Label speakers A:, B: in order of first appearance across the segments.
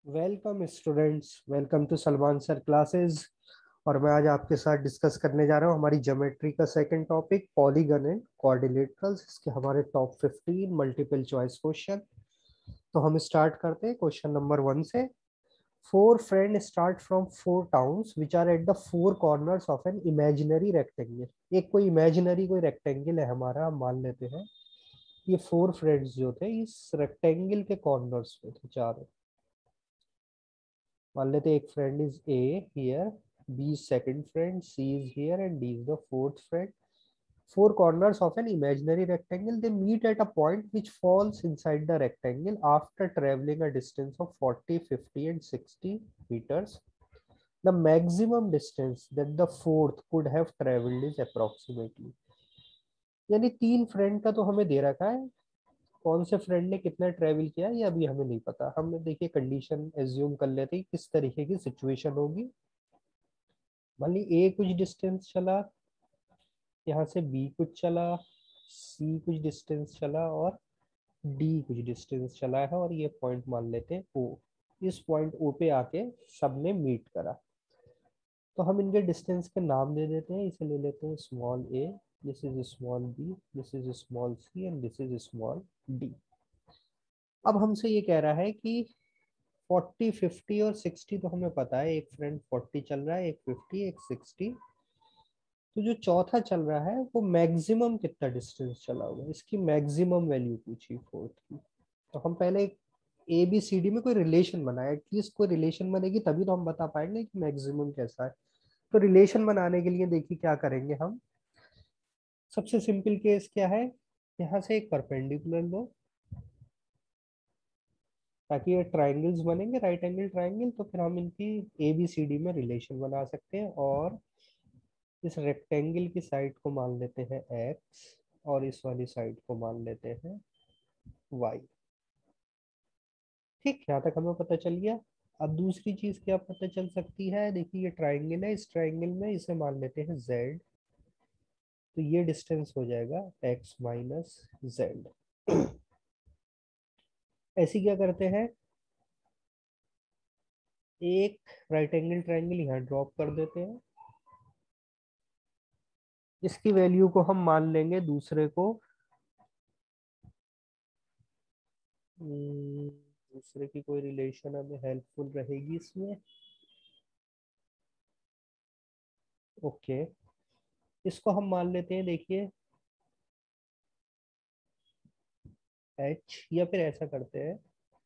A: Welcome students, welcome to Salman sir classes. और मैं आज आपके साथ डिस्कस करने जा रहा हूँ हमारी ज्योमेट्री का second topic polygon and quadrilaterals. इसके हमारे टॉप 15 मल्टीपल चॉइस क्वेश्चन। तो हम स्टार्ट करते हैं क्वेश्चन नंबर 1 से। Four friend start from four towns which are at the four corners of an imaginary rectangle. एक कोई इमेजिनरी कोई रेक्टेंगल है हमारा, हम मान लेते हैं। ये फोर फ्रेंड्स जो थे इस रेक्टेंगल के कॉर्नर्स पे थे चारों। मान लेते एक friend is A here, B is second friend, C is here and D is the fourth friend. Four corners of an imaginary rectangle, they meet at a point which falls inside the rectangle after traveling a distance of 40, 50 and 60 meters. The maximum distance that the fourth could have traveled is approximately. यानी तीन friend का तो हमें दे रखा है, कौन से फ्रेंड ने कितना ट्रेवल किया ये अभी हमें नहीं पता। हम देखिए कंडीशन एज्यूम कर लेते हैं किस तरीके की सिचुएशन होगी। मान ली ए कुछ डिस्टेंस चला, यहाँ से बी कुछ चला, सी कुछ डिस्टेंस चला और डी कुछ डिस्टेंस चला है, और ये पॉइंट मान लेते हैं ओ। इस पॉइंट ओ पे आके सबने मीट करा। तो हम इनके डिस्टेंस के नाम दे देते हैं। इसे ले लेते हैं small A, this is small B, this is small C and this is small D. अब हमसे ये कह रहा है कि 40, 50 और 60 तो हमें पता है, एक फ्रेंड 40 चल रहा है, एक 50, एक 60। तो जो चौथा चल रहा है वो मैक्सिमम कितना डिस्टेंस चला होगा, इसकी मैक्सिमम वैल्यू पूछी फोर्थ की। तो हम पहले ए बी सी डी में कोई रिलेशन बनाए, एटलीस्ट कोई रिलेशन बनेगी तभी तो हम बता पाएंगे कि मैक्सिमम कैसा है। तो रिलेशन बनाने के लिए देखिए क्या करेंगे हम। सबसे सिंपल केस क्या है, यहाँ से एक परपेंडिकुलर लो ताकि ये ट्राइंगल्स बनेंगे, राइट एंगल ट्राइंगल। तो फिर हम इनकी ए बी सी डी में रिलेशन बना सकते हैं। और इस रेक्टेंगल की साइड को मान लेते हैं एक्स और इस वाली साइड को मान लेते हैं वाई। ठीक, यहाँ तक हमें पता चल गया। अब दूसरी चीज क्या पता चल सकती है, देखिए ये ट्राइंगल है, इस ट्राइंगल में इसे मान लेते हैं जेड। तो ये डिस्टेंस हो जाएगा एक्स माइनस जेड। ऐसी क्या करते हैं, एक राइट एंगल ट्राइंगल यहाँ ड्रॉप कर देते हैं। इसकी वैल्यू को हम मान लेंगे दूसरे को, दूसरे की कोई रिलेशन हमें हेल्पफुल रहेगी इसमें। ओके, इसको हम मान लेते हैं, देखिए एच। या फिर ऐसा करते हैं,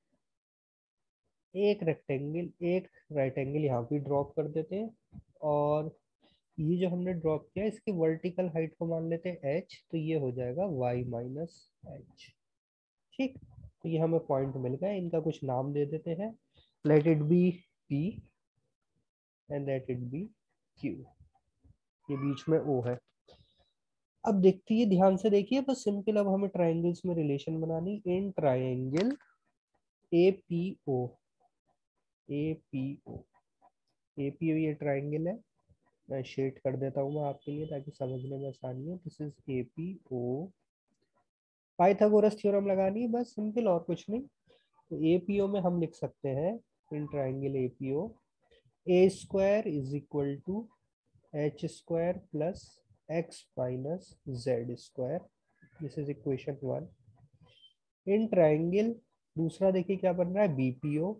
A: एक रेक्टेंगल एक राइट एंगल यहाँ भी ड्रॉप कर देते हैं। और ये जो हमने ड्रॉप किया इसकी वर्टिकल हाइट को मान लेते हैं एच। तो ये हो जाएगा वाई माइनस एच। ठीक, तो ये हमें पॉइंट मिल गया, इनका कुछ नाम दे देते हैं। Let it be P and let it be Q. ये बीच में ओ है। अब देखती है, ध्यान से देखिए, बस सिंपल। अब हमें ट्राइंगल्स में रिलेशन बनानी। In triangle A P O, A P O, A P O ये ट्राइंगल है। मैं शेड कर देता हूँ मैं आपके लिए ताकि समझने में आसानी हो। This is A P O. Pythagoras theorem लगानी है बस, सिंपल, और कुछ नहीं। तो ए पी ओ में हम लिख सकते हैं, in triangle A P O, A square is equal to H square plus X minus Z square. This is equation 1। In triangle दूसरा देखिए क्या बन रहा है, बीपीओ।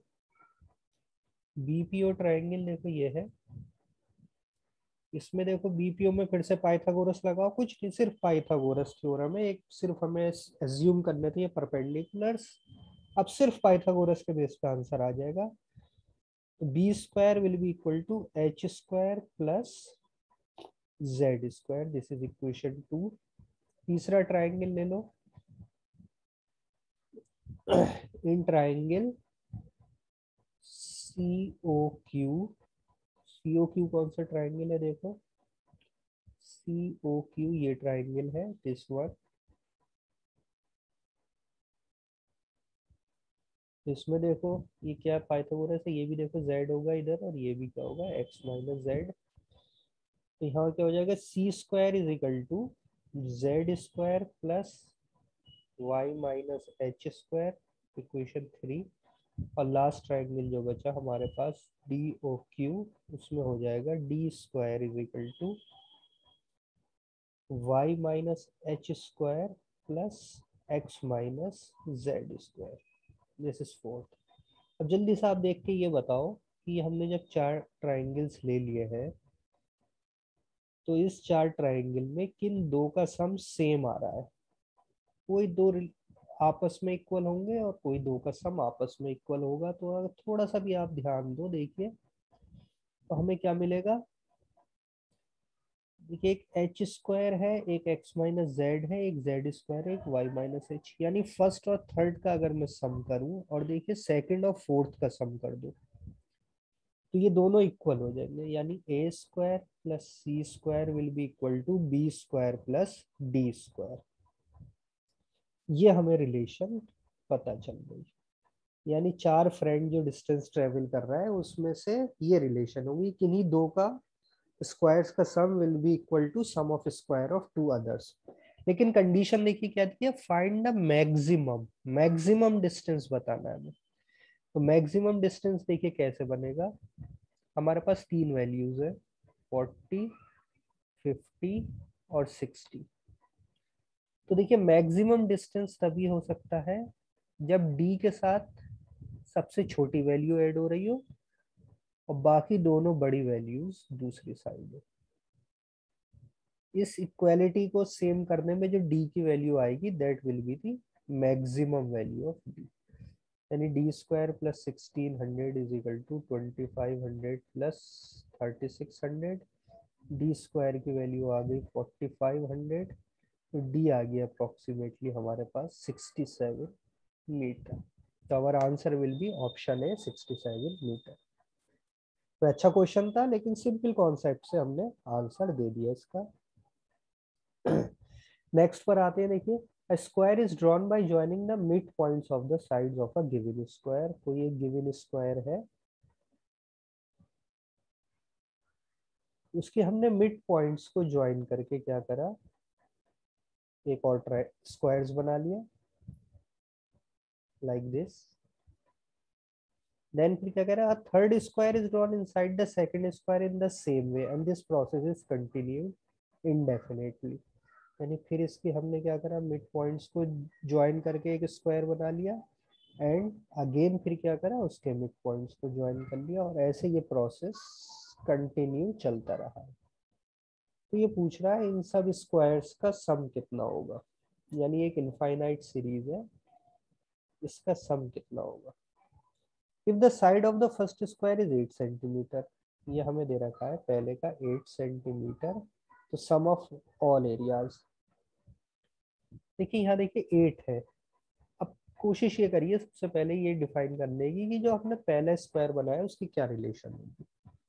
A: बीपीओ ट्राइंगल देखो ये है, इसमें देखो बीपीओ में फिर से पाइथागोरस लगाओ। कुछ नहीं, सिर्फ पाइथागोरस थ्योरम है। एक सिर्फ हमें एज्यूम करने थे ये परपेंडिकुलर्स। अब सिर्फ पाइथागोरस के बेस पे आंसर आ जाएगा। तो B square will be equal to H square plus Z square. This is equation 2। तीसरा ट्राइंगल ले लो, in triangle C O Q. C O Q कौन सा ट्राइंगल है, देखो सी ओ क्यू ये ट्राइंगल है, दिस वन। इसमें देखो ये क्या पाइथागोरस है, ये भी देखो जेड होगा इधर, और ये भी क्या होगा, एक्स माइनस जेड। तो यहाँ क्या हो जाएगा, C square is equal to Z square plus Y minus H square, equation 3। और लास्ट ट्राइंगल जो बचा हमारे पास डी ओ क्यू, उसमें हो जाएगा D square is equal to Y minus H square plus X minus Z square, this is fourth. अब जल्दी से आप देख के ये बताओ कि हमने जब चार ट्राइंगल्स ले लिए हैं तो इस चार ट्राइंगल में किन दो का सम सेम आ रहा है। कोई दो आपस में इक्वल होंगे और कोई दो का सम आपस में इक्वल होगा। तो अगर थोड़ा सा भी आप ध्यान दो देखिए तो हमें क्या मिलेगा। देखिए एक एच स्क्वायर है, एक एक्स माइनस जेड है, एक जेड स्क्वायर है, एक वाई माइनस एच। यानी फर्स्ट और थर्ड का अगर मैं सम करूं और देखिए सेकंड और फोर्थ का सम कर दूं तो ये दोनों इक्वल हो जाएंगे। यानी A square plus C square will be equal to B square plus D square. ये हमें रिलेशन पता चल गई। यानी चार फ्रेंड जो डिस्टेंस ट्रेवल कर रहा है उसमें से ये रिलेशन होगी, किन्हीं दो का स्क्वायर्स का sum will be equal to sum of square of two others. लेकिन कंडीशन देखिए क्या दी है, find the maximum, maximum distance बताना है हमें। तो मैक्सिमम डिस्टेंस देखिए कैसे बनेगा। हमारे पास तीन वैल्यूज है, 40, 50 और 60। तो देखिए मैक्सिमम डिस्टेंस तभी हो सकता है जब d के साथ सबसे छोटी वैल्यू ऐड हो रही हो और बाकी दोनों बड़ी वैल्यूज दूसरी साइड है। इस इक्वालिटी को सेम करने में जो d की वैल्यू आएगी that will be the maximum value of d। यानी D square plus 1600 is equal to 2500 plus 3600। D square की वैल्यू आ गई 4500। तो डी आ गया अप्रोक्सीमेटली हमारे पास 67 मीटर। तो हमारा answer will be option A 67 metre. तो अच्छा क्वेश्चन था लेकिन सिंपल कॉन्सेप्ट से हमने आंसर दे दिया इसका। नेक्स्ट पर आते हैं। देखिए a square is drawn by joining the midpoints of the sides of a given square। कोई एक गिवन स्क्वायर है, उसके हमने मिड पॉइंट्स को ज्वाइन करके क्या करा, एक और स्क्वायर्स बना लिया लाइक दिस। देन फिर क्या करा, third square is drawn inside the second square in the same way and this process is continued indefinitely. यानी फिर इसकी हमने क्या करा, मिड पॉइंट्स को ज्वाइन करके एक स्क्वायर बना लिया एंड अगेन फिर क्या करा, उसके मिड पॉइंट्स को ज्वाइन कर लिया और ऐसे ये प्रोसेस कंटिन्यू चलता रहा। तो ये पूछ रहा है इन सब स्क्वायर्स का सम कितना होगा। यानी एक इनफाइनाइट सीरीज है, इसका सम कितना होगा। If the side of the first square is 8 centimetre, ये हमें दे रखा है पहले का 8 सेंटीमीटर। तो सम ऑफ ऑल एरियाज, देखिए यहाँ देखिए 8 है। अब कोशिश ये करिए सबसे पहले ये डिफाइन करने की कि जो हमने पहले स्क्वायर बनाया उसकी क्या रिलेशन होगी।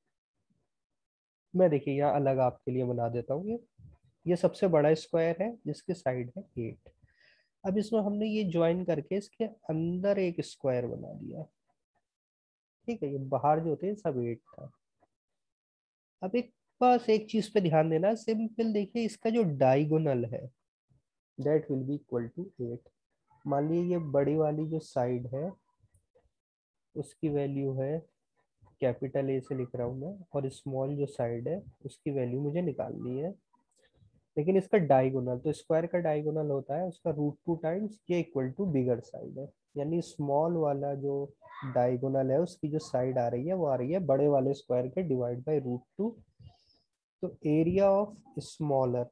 A: मैं देखिए यहाँ अलग आपके लिए बना देता हूँ। ये सबसे बड़ा स्क्वायर है जिसकी साइड है 8। अब इसमें हमने ये ज्वाइन करके इसके अंदर एक स्क्वायर बना दिया। ठीक है, ये बाहर जो थे सब 8 था। अब एक बस एक चीज पे ध्यान देना, सिंपल देखिए इसका जो डायगोनल है that will be equal to 8। मान लीजिए ये बड़ी वाली जो साइड है उसकी वैल्यू है कैपिटल ए से लिख रहा हूँ मैं, और स्मॉल जो साइड है उसकी वैल्यू मुझे निकालनी है। लेकिन इसका डायगोनल, तो स्क्वायर का डायगोनल होता है उसका रूट 2 टाइम्स ये इक्वल टू बिगर साइड है। यानी स्मॉल वाला जो डायगोनल है उसकी जो साइड आ रही है वो आ रही है बड़े वाले स्क्वायर के डिवाइड बाय रूट 2। तो area of smaller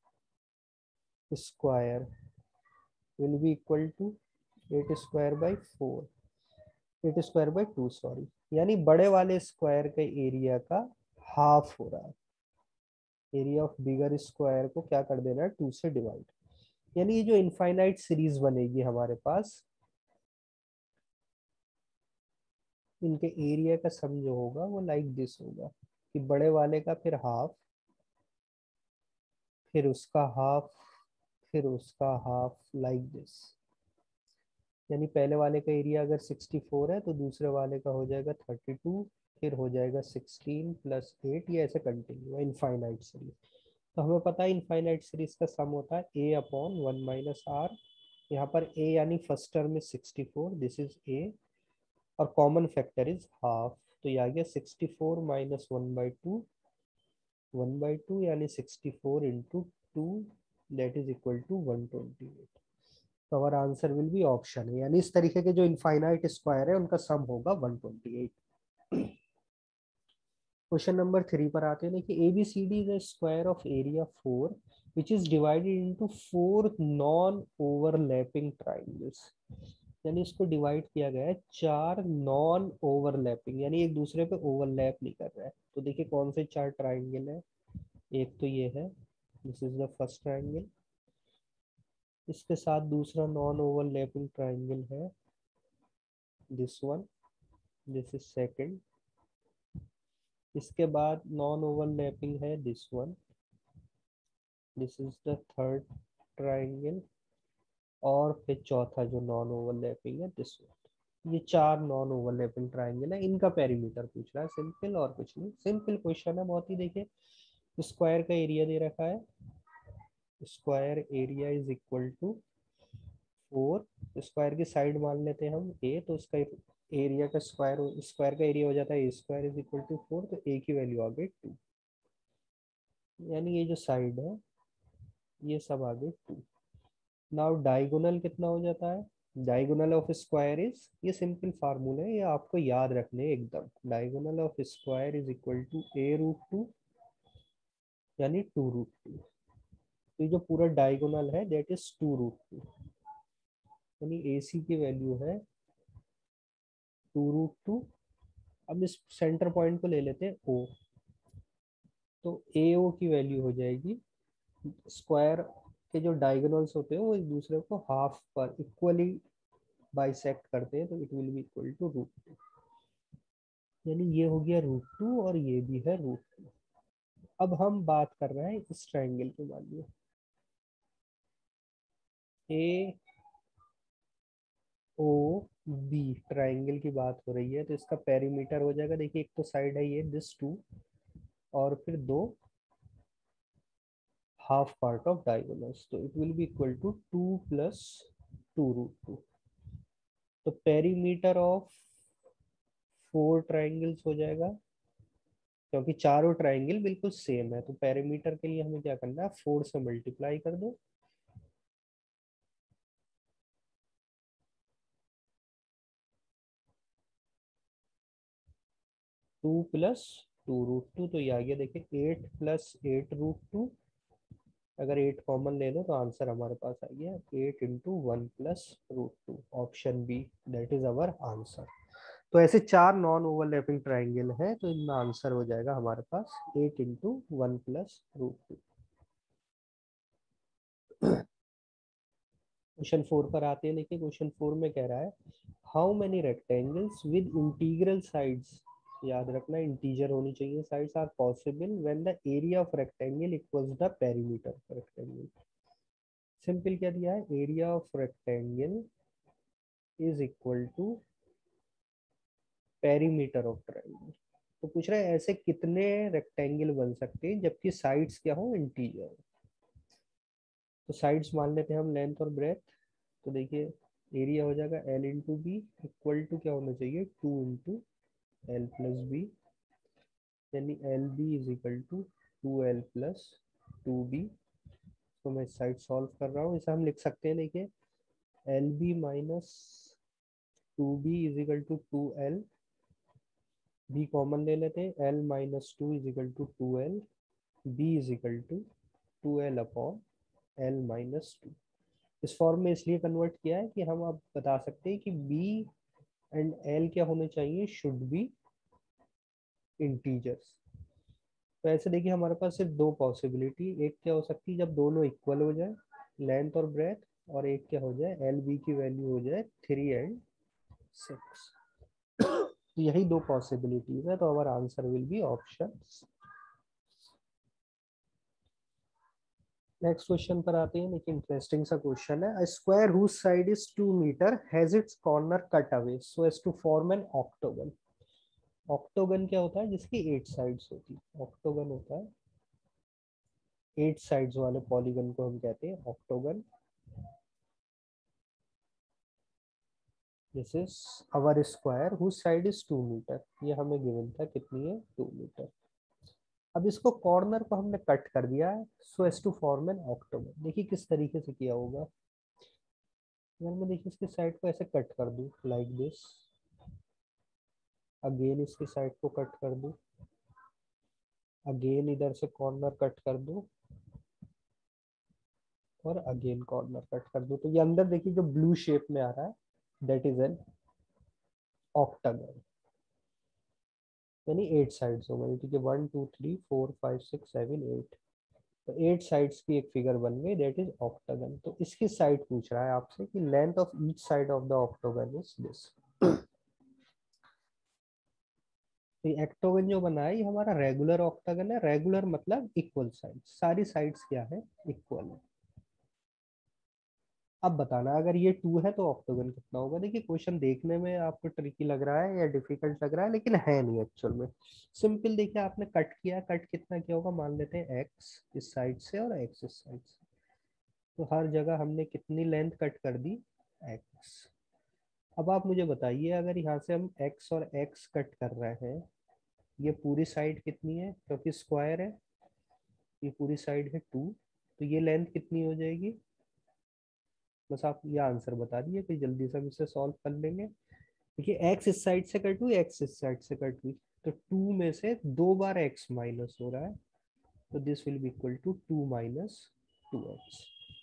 A: square will be equal to 8 square by 4, 8 square by 2 sorry. यानी बड़े वाले स्क्वायर के एरिया का हाफ हो रहा है। एरिया ऑफ बिगर स्क्वायर को क्या कर देना है, 2 से डिवाइड। यानी ये जो इनफाइनाइट सीरीज बनेगी हमारे पास, इनके एरिया का सम जो होगा वो लाइक दिस होगा कि बड़े वाले का फिर हाफ, फिर उसका हाफ, फिर उसका हाफ लाइक दिस। यानी पहले वाले का एरिया अगर 64 है तो दूसरे वाले का हो जाएगा 32, फिर हो जाएगा 16 प्लस 8, ये ऐसे कंटिन्यू इनफाइनाइट सीरीज। तो हमें पता है इनफाइनाइट सीरीज का सम होता है ए अपॉन 1 माइनस आर। यहाँ पर ए यानी फर्स्ट टर्म में 64, दिस इज ए, और कॉमन फैक्टर इज हाफ, तो ये आ गया 64 माइनस 1/2, 1/2 यानी 64 into 2, that is equal to 128। तो हमारा आंसर विल बी ऑप्शन है, यानी इस तरीके के जो इनफाइनाइट स्क्वायर है उनका सम होगा 128। क्वेश्चन नंबर 3 पर आते हैं। देखिए ABCD is a square of area 4 which is divided into 4 non overlapping triangles, यानी इसको डिवाइड किया गया है 4 नॉन ओवरलैपिंग, यानी एक दूसरे पे ओवरलैप नहीं कर रहा है। तो देखिए कौन से 4 ट्राइंगल है। एक तो ये है, this is the first triangle. इसके साथ दूसरा नॉन ओवरलैपिंग ट्राइंगल है, this one, this is second. इसके बाद नॉन ओवरलैपिंग है this one, this is the third triangle. और फिर चौथा जो नॉन ओवरलैपिंग है दिस वन। ये 4 नॉन ओवरलैपिंग ट्राइंगल है, इनका पेरीमीटर पूछ रहा है, सिंपल और कुछ नहीं, सिंपल क्वेश्चन है बहुत ही। देखिए स्क्वायर का एरिया दे रखा है, square area is equal to 4, square की साइड मान लेते हैं हम a, तो इसका एरिया का स्क्वायर का एरिया हो जाता है A² इज इक्वल टू 4, तो a की वैल्यू आ गई 2, यानी ये जो साइड है ये सब आ गई 2। नाउ डायगोनल कितना हो जाता है, डायगोनल ऑफ स्क्वायर इज, ये सिंपल फार्मूला है, ये आपको याद रखने हैं एकदम। Diagonal of square is equal to a√2 यानी 2√2। तो ये जो पूरा डायगोनल है दैट इज 2√2, यानी AC की वैल्यू है 2√2। अब इस सेंटर पॉइंट को ले लेते हैं O, तो AO की वैल्यू हो जाएगी, स्क्वायर के जो डायगोनल्स होते हैं वो एक दूसरे को हाफ पर इक्वली बाइसेक्ट करते हैं, तो it will be equal to √2, यानी ये हो गया √2 और ये भी है √2। अब हम बात कर रहे हैं इस ट्राइंगल के बारे में, AOB ट्राइंगल की बात हो रही है, तो इसका पेरीमीटर हो जाएगा, देखिए एक तो साइड है ये दिस 2, और फिर दो हाफ पार्ट ऑफ डायगोनल्स, तो it will be equal to 2 plus 2√2। तो पेरीमीटर ऑफ 4 ट्राइंगल्स हो जाएगा, क्योंकि चारों ट्राइंगल बिल्कुल सेम है, तो पेरीमीटर के लिए हमें क्या करना है, 4 से मल्टीप्लाई कर दो। टू प्लस 2√2, तो ये आ गया देखिए 8 प्लस 8√2। अगर 8 कॉमन ले लो तो आंसर हमारे पास आ गया 8 into 1 plus √2, option B that is our answer. तो ऐसे 4 नॉन ओवरलैपिंग ट्राइंगल है, तो इनका आंसर हो जाएगा हमारे पास 8 इंटू 1 प्लस √2। क्वेश्चन 4 पर आते हैं। देखिए क्वेश्चन 4 में कह रहा है how many rectangles with integral sides, याद रखना इंटीजर होनी चाहिए sides, are possible when the area of rectangle equals the perimeter of rectangle. Simple क्या दिया है, area of rectangle is equal to perimeter of triangle. तो पूछ रहा है ऐसे कितने रेक्टेंगल बन सकते हैं जबकि साइड्स क्या हो, इंटीजर। तो साइड्स मान लेते हैं हम लेंथ और ब्रेथ, तो देखिए एरिया हो जाएगा L into B, equal to क्या होना चाहिए 2 इंटू L प्लस बी, यानी L B is equal to 2L plus 2B। तो मैं साइड सॉल्व कर रहा हूँ, इसे हम लिख सकते हैं, देखिए L B minus 2B is equal to 2L, B common ले लेते हैं, L minus 2 is equal to 2L, B is equal to 2L upon L minus 2। इस फॉर्म में इसलिए कन्वर्ट किया है कि हम अब बता सकते हैं कि B एंड L क्या होने चाहिए, शुड बी इंटीजर्स। तो ऐसे देखिए हमारे पास सिर्फ दो पॉसिबिलिटी, एक क्या हो सकती है जब दोनों इक्वल हो जाए लेंथ और ब्रेथ, और एक क्या हो जाए एल बी की वैल्यू हो जाए 3 एंड 6। तो यही दो पॉसिबिलिटीज है, तो हमारा answer will be option. Next question पर आते हैं, लेकिन इंटरेस्टिंग सा क्वेश्चन है। A square whose side is 2 meter has its corner cut away so as to form an octagon। Octagon क्या होता है, जिसकी 8 साइड्स होती है, ऑक्टोगन होता है 8 साइड्स वाले पॉलीगन को हम कहते हैं octagon. This is our square whose side is 2 metre, ये हमें गिवन था कितनी है 2 मीटर। अब इसको कॉर्नर को हमने कट कर दिया है so as to form an octagon. देखिए किस तरीके से किया होगा। अगर मैं देखिए इसके साइड को ऐसे कट कर दूं लाइक दिस, अगेन इसकी साइड को कट कर दूं, अगेन इधर से कॉर्नर कट कर दूं और अगेन कॉर्नर कट कर दूं, तो ये अंदर देखिए जो ब्लू शेप में आ रहा है दैट इज एन ऑक्टागन, यानी 8 साइड्स हो गई। ठीक है, 1 2 3 4 5 6 7 8, तो 8 साइड्स की एक फिगर बन गई दैट इज ऑक्टागन। तो इसकी साइड पूछ रहा है आपसे कि length of each side of the octagon is this. तो एक्टोगन जो बना है ये हमारा रेगुलर ऑक्टागन है। रेगुलर मतलब इक्वल साइड, सारी साइड्स क्या है इक्वल है। अब बताना अगर ये 2 है तो ऑक्टागन कितना होगा। देखिए क्वेश्चन देखने में आपको ट्रिकी लग रहा है या डिफिकल्ट लग रहा है, लेकिन है नहीं एक्चुअल में। सिंपल देखिए आपने कट किया, कट कितना किया होगा, मान लेते हैं एक्स इस साइड से और एक्स इस साइड से, तो हर जगह हमने कितनी लेंथ कट कर दी एक्स। अब आप मुझे बताइए अगर यहाँ से हम एक्स और एक्स कट कर रहे हैं, ये पूरी साइड कितनी है, क्योंकि स्क्वायर है, ये पूरी साइड है 2, तो ये लेंथ कितनी हो जाएगी। बस आप ये आंसर बता दिए कि जल्दी से हम इसे सॉल्व कर लेंगे। देखिए एक्स इस साइड से कट हुई, एक्स इस साइड से कट हुई, तो 2 में से 2 बार एक्स माइनस हो रहा है, तो this will be equal to 2 minus 2x,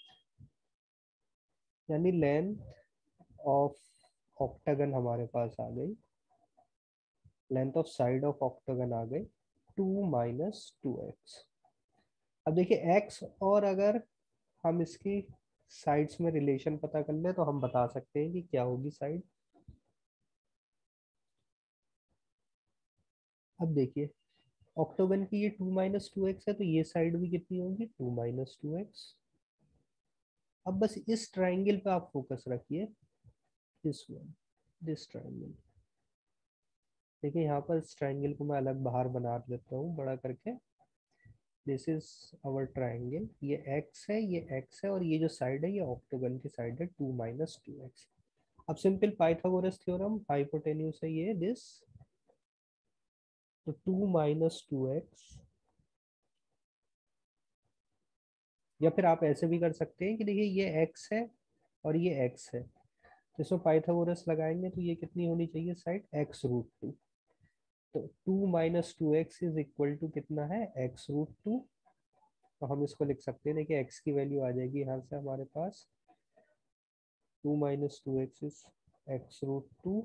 A: यानी लेंथ ऑफ ऑक्टागन हमारे पास आ गई, length of side of octagon आ गई 2 माइनस 2x। अब देखिए x, और अगर हम इसकी साइड्स में रिलेशन पता कर ले तो हम बता सकते हैं कि क्या होगी साइड। अब देखिए ऑक्टोगन की ये 2 माइनस 2x है, तो ये साइड भी कितनी होगी 2 माइनस 2x। अब बस इस ट्राइंगल पे आप फोकस रखिए, दिस वन, दिस ट्राइंगल। देखिए यहाँ पर इस ट्राइंगल को मैं अलग बाहर बना देता हूँ बड़ा करके। दिस इज आवर ट्राइंगल, ये x है, ये x है, और ये जो साइड है ये ऑक्टोगन की साइड है 2 माइनस 2x। अब सिंपल पाइथागोरस थ्योरम, हाइपोटेन्यूस है ये दिस, तो 2 माइनस 2x, या फिर आप ऐसे भी कर सकते हैं कि देखिए ये x है और ये x है, तो इसमें पाइथागोरस लगाएंगे तो ये कितनी होनी चाहिए साइड x√2। तो 2 minus 2x is equal to कितना है x√2। तो हम इसको लिख सकते हैं, देखिए x की वैल्यू आ जाएगी यहाँ से हमारे पास 2 माइनस 2x इज x√2।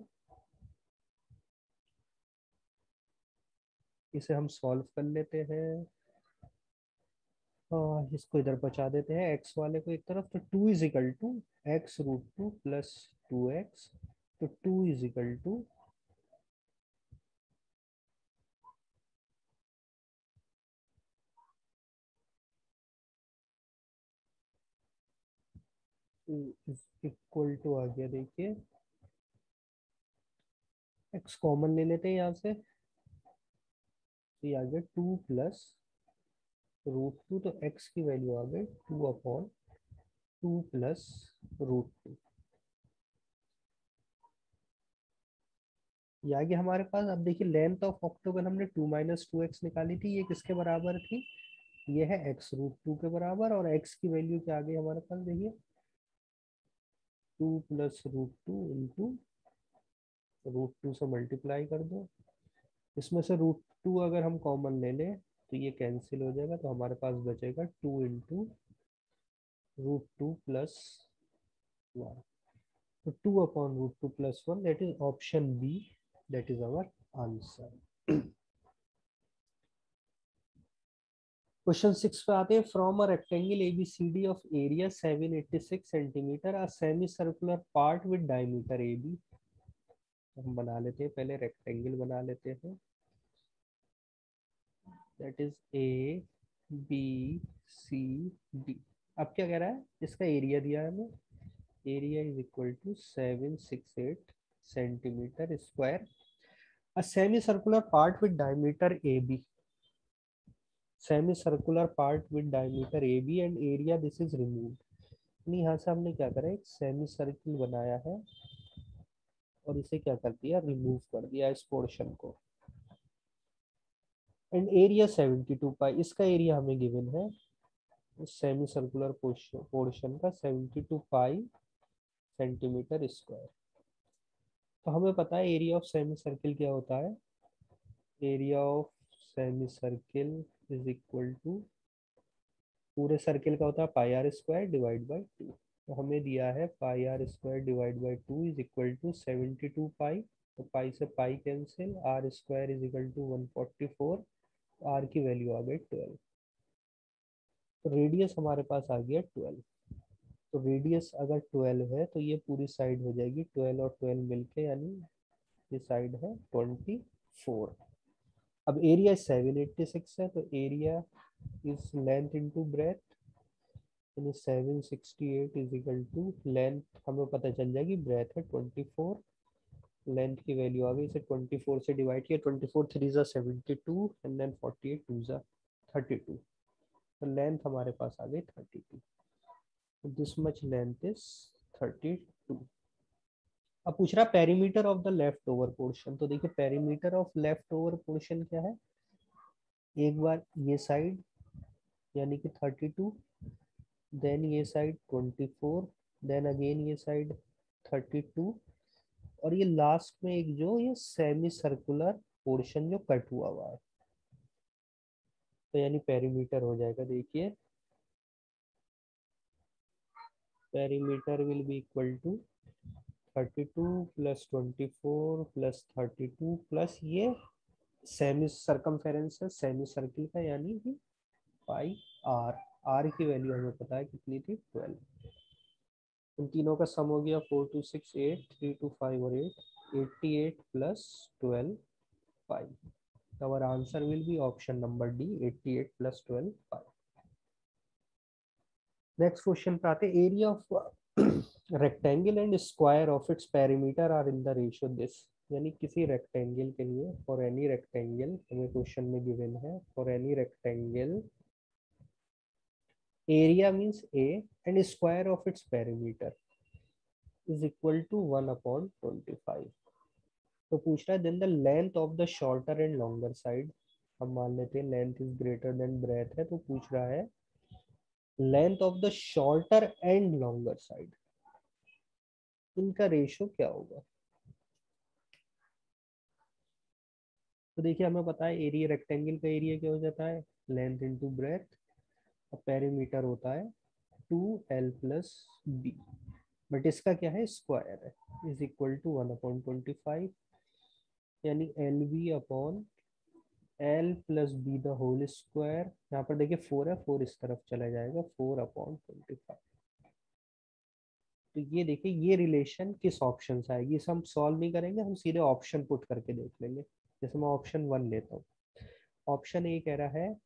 A: इसे हम सॉल्व कर लेते हैं और इसको इधर बचा देते हैं x वाले को एक तरफ, तो 2 is equal to x√2 plus 2x, तो 2 is equal to is equal to आ गया, देखिए x कॉमन ले लेते हैं यहाँ से, तो ये आ गया 2 प्लस √2, तो x की वैल्यू आ गई 2/2 प्लस √2। ये आ गया हमारे पास। अब देखिए लेंथ ऑफ ऑक्टोगन हमने 2 माइनस 2x निकाली थी, ये किसके बराबर थी, ये है x√2 के बराबर, और x की वैल्यू क्या आ गई हमारे पास, देखिए 2 प्लस √2 इंटू √2 से मल्टीप्लाई कर दो, इसमें से √2 अगर हम कॉमन ले लें तो ये कैंसिल हो जाएगा, तो हमारे पास बचेगा 2 इंटू √2 प्लस 1, तो 2/√2 plus 1, that is option B, that is our answer. Question 6 पे आते हैं। From a rectangle ABCD of area 786 centimetre, a semi circular part with diameter A B. हम बना लेते हैं, पहले रेक्टेंगल बना लेते हैं, that is A B C D. अब क्या कह रहा है, इसका एरिया दिया है हमें, area is equal to 768 centimetre square, a semi circular part with diameter A B, semi circular part with diameter A B and area this is removed. यहाँ से हमने क्या करा, एक सेमी सर्किल बनाया है, और इसे क्या कर दिया, रिमूव कर दिया इस पोर्शन को। एंड एरिया 72 पाई, इसका एरिया हमें गिवन है सेमी सर्कुलर पोर्शन का 72 पाई सेंटीमीटर स्क्वायर। तो हमें पता है एरिया ऑफ सेमी सर्किल क्या होता है, area of semi circle is equal to, पूरे सर्किल का होता है pi R square divide by two. तो हमें दिया है pi R square divide by two is equal to 72 pi, तो पाई से pi cancel, R square is equal to 144, R की वैल्यू आ गई 12। तो रेडियस हमारे पास आ गया 12। तो रेडियस अगर 12 है तो ये पूरी साइड हो जाएगी 12 और 12 मिलके, यानी ये साइड है 24। अब एरिया 786 है, तो area is length into breadth, यानी 768 इज इक्वल टू लेंथ, हमें पता चल जाएगी ब्रेथ है 24, लेंथ की वैल्यू आ गई, इसे 24 से डिवाइड किया, 24 3 जा 72 एंड देन 48 2 जा 32, तो लेंथ हमारे पास आ गई 32। This much length is 32। अब पूछ रहा perimeter of the left over portion, तो देखिए perimeter of left over portion क्या है, एक बार ये साइड यानी कि 32, देन ये साइड 24, देन अगेन ये साइड 32, और ये लास्ट में एक जो ये सेमी सर्कुलर पोर्शन जो कट हुआ है, तो यानी पेरीमीटर हो जाएगा, देखिए perimeter will be equal to 32 plus 24 plus 32 plus ये सेमी सरकमफेरेंस है सेमी सर्किल का, यानी कि पाई आर, आर की वैल्यू हमें पता है कितनी थी 12। इन तीनों का सम हो गया 4 2 6 8 3 2 5 और 8, 88 plus 12 pi. our answer will be option number D, 88 plus 12 pi. Next question पे आते, area of rectangle and square of its perimeter are in the ratio this, यानी किसी रेक्टेंगल के लिए, फॉर एनी रेक्टेंगल हमें क्वेश्चन में given है, for any rectangle area means A and square of its perimeter is equal to 1/25। तो पूछ रहा है then the length of the shorter and longer side, हम मान लेते हैं length is greater then breath है, तो पूछ रहा है length of the shorter and longer side, इनका रेशियो क्या होगा। तो देखिए हमें पता है एरिया रेक्टेंगल का एरिया क्या हो जाता है, लेंथ इनटू ब्रेथ, और पेरीमीटर होता है 2l+b, बट इसका क्या है स्क्वायर है, इज इक्वल टू 1/25, यानी LB/L+B द होल स्क्वायर, यहाँ पर देखिए 4 है, 4 इस तरफ चला जाएगा, 4/25। तो ये देखिए ये रिलेशन किस ऑप्शन से आएगी, इसे हम सॉल्व नहीं करेंगे, हम सीधे ऑप्शन पुट करके देख लेंगे। जैसे मैं ऑप्शन 1 लेता हूँ, ऑप्शन ए कह रहा है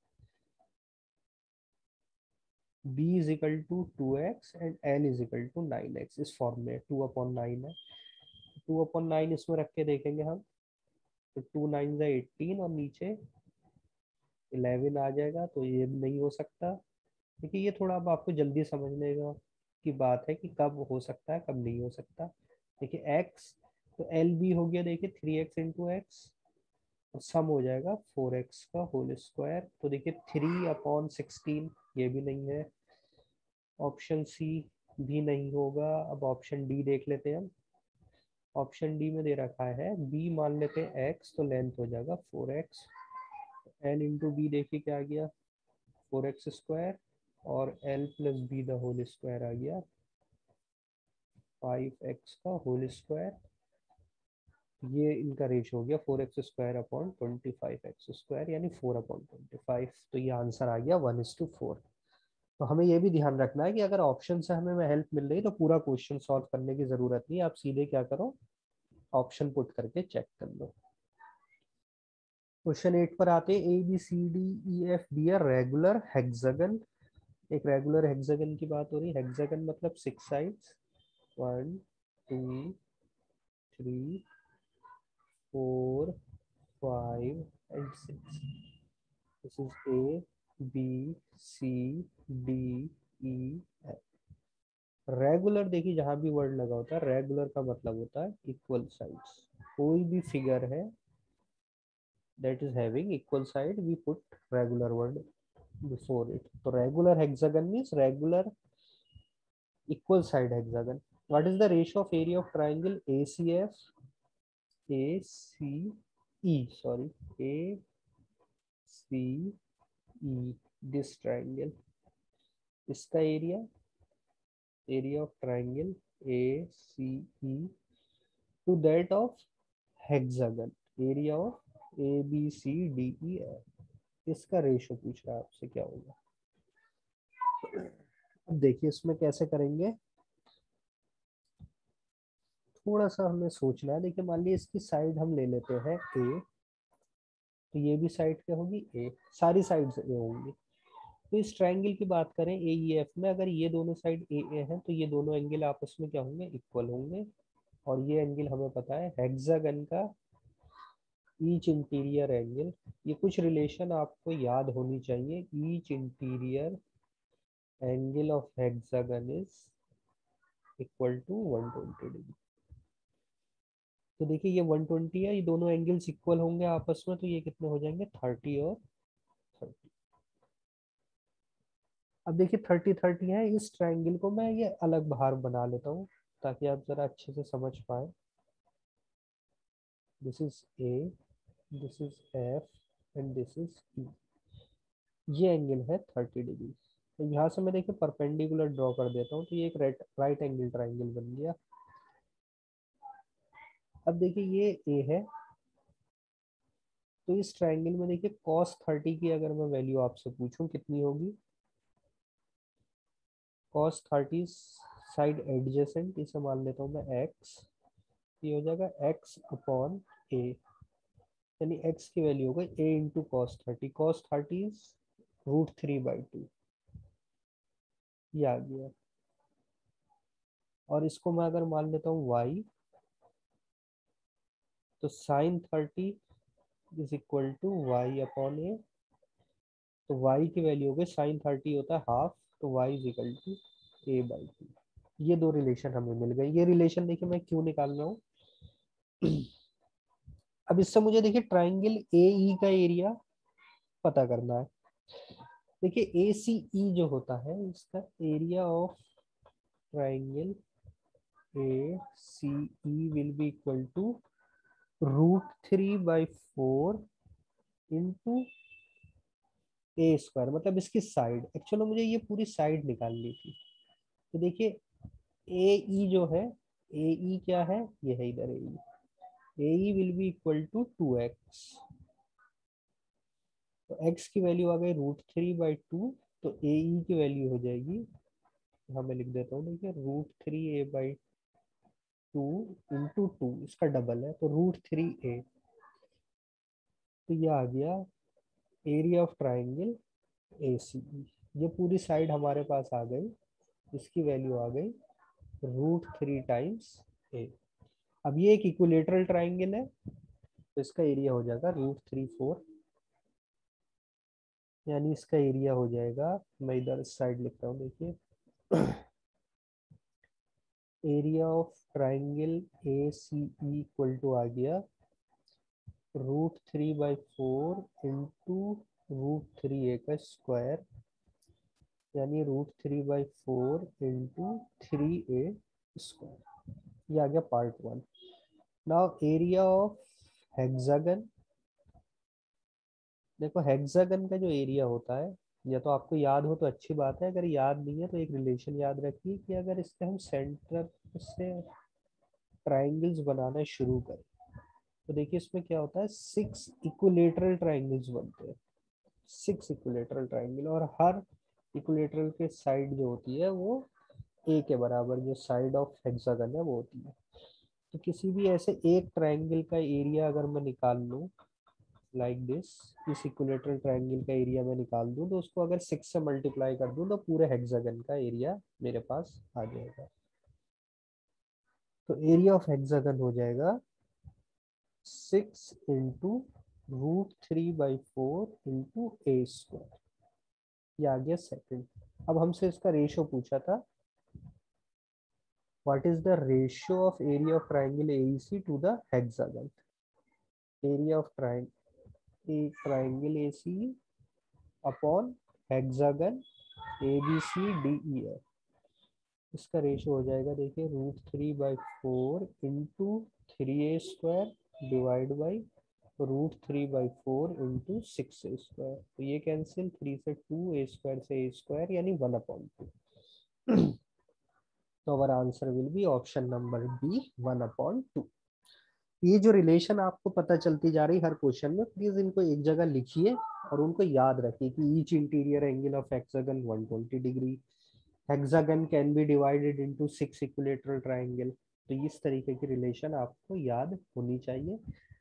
A: b is equal to 2x and l is equal to 9x, इस फॉर्म में 2/9 है, 2/9 इसमें रख के देखेंगे हम, तो 2 9 जा 18 और नीचे 11 आ जाएगा, तो ये नहीं हो सकता। देखिए ये थोड़ा अब आपको जल्दी समझने की बात है कि कब हो सकता है कब नहीं हो सकता। देखिए x, तो एल बी हो गया, देखिए 3x इंटू एक्स, और सम हो जाएगा 4x का होल स्क्वायर, तो देखिए 3/16, ये भी नहीं है, ऑप्शन सी भी नहीं होगा। अब ऑप्शन डी देख लेते हैं हम, ऑप्शन डी में दे रखा है b, मान लेते हैं x, तो लेंथ हो जाएगा 4x, l इंटू बी देखिए क्या आ गया 4x², और l+b द होल स्क्वायर आ गया 5x का होल स्क्वायर, ये इनका रेशियो हो गया 4x² अपॉन 25x², यानी 4/25, तो ये आंसर आ गया 1:4। तो हमें ये भी ध्यान रखना है कि अगर ऑप्शन से हमें हेल्प मिल रही है तो पूरा क्वेश्चन सॉल्व करने की जरूरत नहीं है, आप सीधे क्या करो ऑप्शन पुट करके चेक कर लो। क्वेश्चन 8 पर आते हैं, ABCDEF आर रेगुलर हेक्सागन, एक रेगुलर हेक्सागन की बात हो रही है, हेक्सागन मतलब 6 sides, 1 2 3 4 5 and 6, this is A B C D E F, regular देखिए जहां भी वर्ड लगा होता है रेगुलर का मतलब होता है इक्वल साइड्स। कोई भी फिगर है that is having equal side, we put regular word before it. So regular hexagon means regular equal side hexagon. What is the ratio of area of triangle ACF? Sorry, ACE, this triangle. इसका area of triangle ACE to that of hexagon, area of ABCDEF. इसका ratio पूछ रहा है आपसे क्या होगा। अब देखिए इसमें कैसे करेंगे, थोड़ा सा हमें सोचना है। देखिए मान लीजिए इसकी साइड हम ले लेते हैं ए, तो ये भी साइड क्या होगी ए, सारी साइड्स ए होंगी। तो इस ट्रायंगल की बात करें ए ई एफ में, अगर ये दोनों साइड ए ए हैं तो ये दोनों एंगल आपस में क्या होंगे, इक्वल होंगे। और ये एंगल हमें पता है हेक्सागन का ईच इंटीरियर एंगल, ये कुछ रिलेशन आपको याद होनी चाहिए। Each interior angle of hexagon is equal to 120 degree. तो देखिए ये 120 है, ये दोनों एंगल्स इक्वल होंगे आपस में, तो ये कितने हो जाएंगे 30 और 30। अब देखिए 30 30 है, इस ट्रायंगल को मैं ये अलग बाहर बना लेता हूँ ताकि आप जरा अच्छे से समझ पाए। This is A, this is F and this is E. ये एंगल है 30 डिग्री। तो यहाँ से मैं देखिए परपेंडिकुलर ड्रॉ कर देता हूँ, तो ये एक राइट एंगल ट्रायंगल बन गया। अब देखिए ये ए है, तो इस ट्रायंगल में देखिए cos 30 की अगर मैं वैल्यू आपसे पूछूं कितनी होगी, cos 30 साइड एडजेसेंट, इसे मान लेता हूँ मैं x, ये हो जाएगा x अपॉन a, यानी x की वैल्यू होगी a इंटू कॉस 30। cos 30 √3/2, ये आ गया। और इसको मैं अगर मान लेता हूँ y, तो sin 30 is equal to y upon a। तो y की वैल्यू हो गई, sin 30 होता है हाफ, तो y is equal to a/2। ये दो रिलेशन हमें मिल गए। ये रिलेशन देखिए मैं क्यों निकाल रहा हूँ, अब इससे मुझे देखिए ट्राइंगल ए ई का एरिया पता करना है। देखिए ए सी ई जो होता है, इसका area of triangle A C E will be equal to √3/4 into A square, मतलब इसकी साइड। एक्चुअली मुझे ये पूरी साइड निकालनी थी। तो देखिए ए ई जो है, ए ई क्या है, ये है इधर A E will be equal to 2x। तो x की वैल्यू आ गई √3/2, तो ए ई की वैल्यू हो जाएगी, हाँ मैं लिख देता हूँ, देखिए √3a/2 इंटू 2, इसका डबल है तो √3a। तो ये आ गया area of triangle A C E. ये पूरी साइड हमारे पास आ गई, इसकी वैल्यू आ गई √3 टाइम्स ए। अब ये एक इक्विलेटरल ट्राइंगल है, तो इसका एरिया हो जाएगा √3/4, यानी इसका एरिया हो जाएगा, मैं इधर साइड लिखता हूँ देखिए, area of triangle A C E equal to आ गया √3/4 इंटू √3a का स्क्वायर, यानी √3/4 इंटू 3a स्क्वायर। ये आ गया part 1। Now area of hexagon. देखो हेक्सागन का जो एरिया होता है, या तो आपको याद हो तो अच्छी बात है, अगर याद नहीं है तो एक रिलेशन याद रखिए कि अगर इसके हम सेंटर से ट्राइंगल्स बनाना शुरू करें, तो देखिए इसमें क्या होता है, 6 इक्विलेटरल ट्राइंगल्स बनते हैं। 6 इक्विलेटरल ट्राइंगल, और हर इक्विलेटरल के साइड जो होती है वो ए के बराबर, जो साइड ऑफ हेक्सागन है वो होती है। तो किसी भी ऐसे एक ट्राइंगल का एरिया अगर मैं निकाल लूँ लाइक दिस, इस इक्विलेटरल ट्राइंगल का एरिया मैं निकाल दूँ, तो उसको अगर 6 से मल्टीप्लाई कर दूँ तो पूरे हेक्सागन का एरिया मेरे पास आ जाएगा। तो एरिया ऑफ हेक्सागन हो जाएगा 6 इंटू √3/4 इंटू ए स्क्वायर। ये आ गया सेकंड। अब हमसे इसका रेशो पूछा था, What is the ratio of area of triangle AEC to the hexagon? Area of triangle AC upon hexagon ABCDEF, इसका रेशियो हो जाएगा, देखिए √3/4 into 3a² divide by √3/4 into 6a²। तो ये कैंसिल, 3 से 2, a² से a², यानी 1/2। तो our answer will be option number B, 1/2। ये जो रिलेशन आपको पता चलती जा रही हर क्वेश्चन में, प्लीज इनको एक जगह लिखिए और उनको याद रखिए कि each interior angle of hexagon 120 degree, hexagon can be divided into 6 equilateral triangle. तो इस तरीके की रिलेशन आपको याद होनी चाहिए।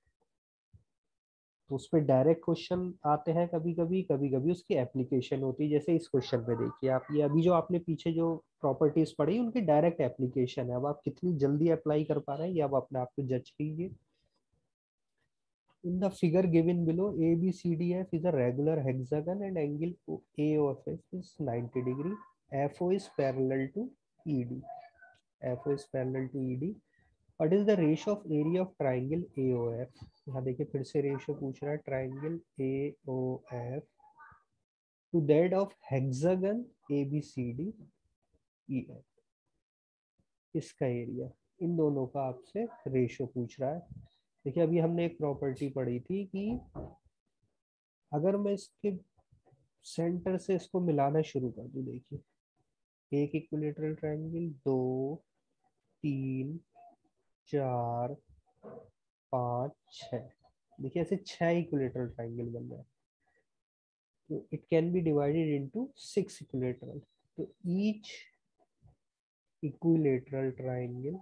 A: तो उस पर डायरेक्ट क्वेश्चन आते हैं कभी कभी, कभी कभी उसकी एप्लीकेशन होती है। जैसे इस क्वेश्चन पे देखिए आप, ये अभी जो आपने पीछे जो प्रॉपर्टीज पढ़ी उनकी डायरेक्ट एप्लीकेशन है। अब आप कितनी जल्दी अप्लाई कर पा रहे हैं ये अब अपने आप को जज कीजिए। In the figure given below, ABCDF is a regular hexagon and angle AOF is 90 degree. FO is parallel to ED. FO is parallel to ED. What is the ratio of area of triangle AOF? यहाँ देखिए फिर से ratio पूछ रहा है, triangle AOF to that of hexagon ABCDEF, इसका area, इन दोनों का आपसे रेशियो पूछ रहा है। देखिए अभी हमने एक प्रॉपर्टी पढ़ी थी कि अगर मैं इसके सेंटर से इसको मिलाना शुरू कर दूं, देखिए एक इक्विलेटरल ट्रायंगल, 2, 3, 4, 5, 6, देखिए ऐसे 6 इक्विलेटरल ट्रायंगल बन रहा है। तो it can be divided into 6 equilateral. तो ईच इक्विलेटरल ट्रायंगल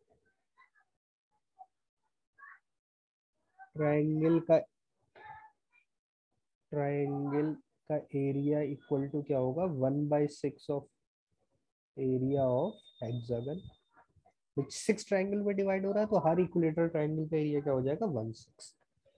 A: का एरिया इक्वल टू क्या होगा, 1/6 of area of hexagon, which 6 triangle में डिवाइड हो रहा है। तो हर इक्विलेटरल ट्रायंगल का एरिया क्या हो जाएगा, 1/6।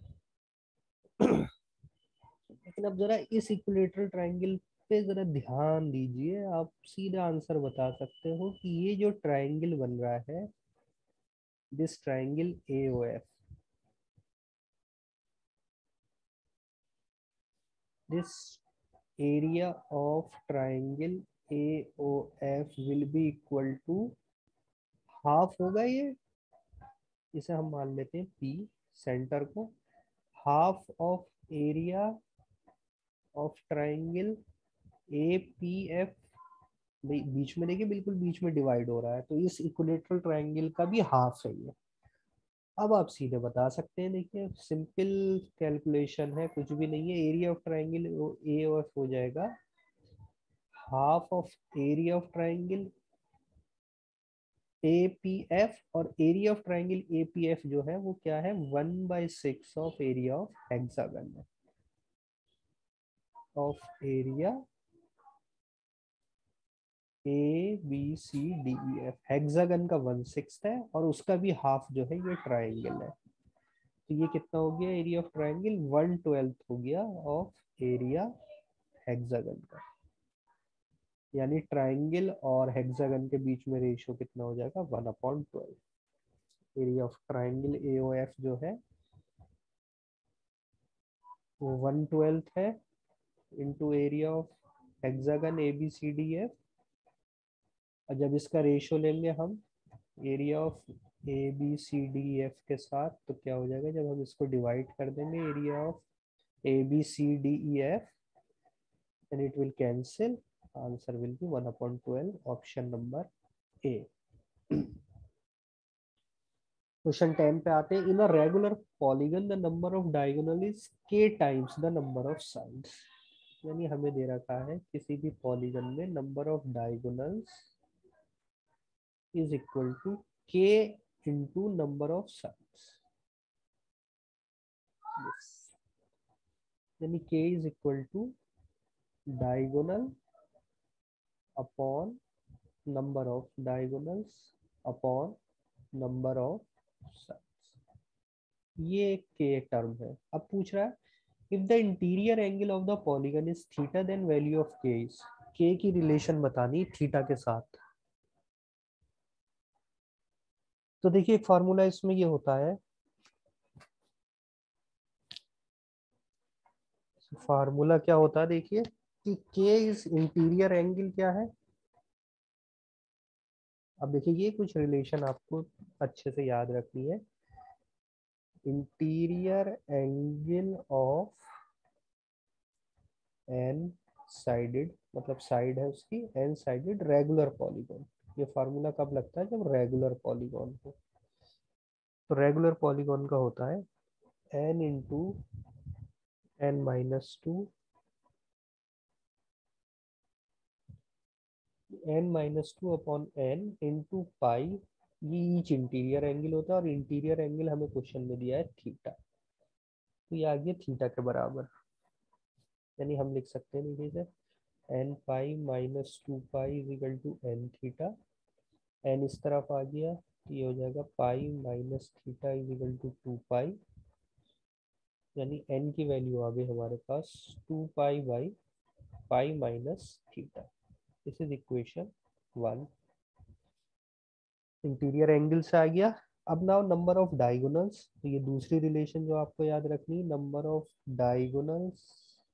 A: लेकिन अब जरा इस इक्विलेटरल ट्रायंगल पे जरा ध्यान दीजिए, आप सीधा आंसर बता सकते हो कि ये जो ट्रायंगल बन रहा है, this triangle AOF, this area of triangle AOF will be equal to half होगा ये, इसे हम मान लेते हैं P सेंटर को, half of area of triangle APF, बीच में देखिए बिल्कुल बीच में डिवाइड हो रहा है, तो इस इक्विलेटरल ट्रायंगल का भी हाफ है ये। अब आप सीधे बता सकते हैं, देखिए सिंपल कैलकुलेशन है, कुछ भी नहीं है। एरिया ऑफ ट्रायंगल AOF हो जाएगा half of area of triangle APF, और एरिया ऑफ ट्रायंगल APF जो है वो क्या है, 1/6 of area of hexagon, of area ABCDEF। Hexagon का 1/6 है और उसका भी हाफ जो है ये ट्रायंगल है। तो ये कितना हो गया, एरिया ऑफ ट्रायंगल 1/12 हो गया ऑफ एरिया हेक्सागन का, यानी ट्रायंगल और हेक्सागन के बीच में रेशियो कितना हो जाएगा, 1/12। एरिया ऑफ ट्रायंगल AOF जो है वो 1/12 है into area of hexagon ABCDF। और जब इसका रेशियो लेंगे हम एरिया ऑफ ABCDF के साथ, तो क्या हो जाएगा, जब हम इसको डिवाइड कर देंगे area of ABCDEF, then it will cancel, answer will be 1/12, option number A। Question 10 पे आते हैं। In a regular polygon the number of diagonal is k times the number of sides, यानी हमें दे रखा है किसी भी पॉलीगन में number of diagonals is equal to k into number of sides, यानी k is equal to diagonal upon number of diagonals upon number of sides, ये k टर्म है। अब पूछ रहा है if the interior angle of the polygon is theta then value of k is, k की relation बतानी theta के साथ। तो देखिए एक फार्मूला इसमें ये होता है, फार्मूला क्या होता है देखिए कि के इज इंटीरियर एंगल क्या है। अब देखिए ये कुछ रिलेशन आपको अच्छे से याद रखनी है। Interior angle of N sided, मतलब साइड है उसकी एन साइडेड रेगुलर पॉलीगॉन। ये फार्मूला कब लगता है, जब रेगुलर पॉलीगॉन हो। तो रेगुलर पॉलीगॉन का होता है N into n-2, n-2 upon n into pi, ये ईच इंटीरियर एंगल होता है, और इंटीरियर एंगल हमें क्वेश्चन में दिया है थीटा, तो ये आ गया थीटा के बराबर। यानी हम लिख सकते हैं देखिए sir N pi minus two pi is equal to N theta. N इस तरफ आ गया तो ये हो जाएगा pi minus theta is equal to two pi, यानी एन की वैल्यू आ गई हमारे पास two pi by pi minus theta. This is equation 1। Interior angle से आ गया। अब नाउ नंबर ऑफ डायगोनल्स, तो ये दूसरी रिलेशन जो आपको याद रखनी है, number of diagonals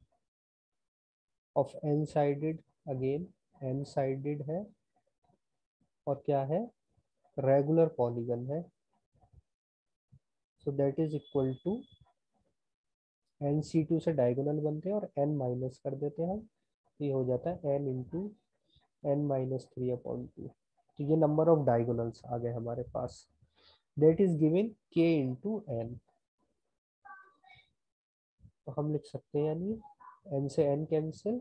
A: of N sided, again N sided है और क्या है, रेगुलर पॉलीगन है, so that is equal to N C two से डायगोनल बनते हैं और एन माइनस कर देते हैं हम, तो ये हो जाता है N into N minus three upon two. तो ये नंबर ऑफ डायगोनल्स आ गए हमारे पास, that is given K into N. तो हम लिख सकते हैं यानी एन से एन कैंसिल,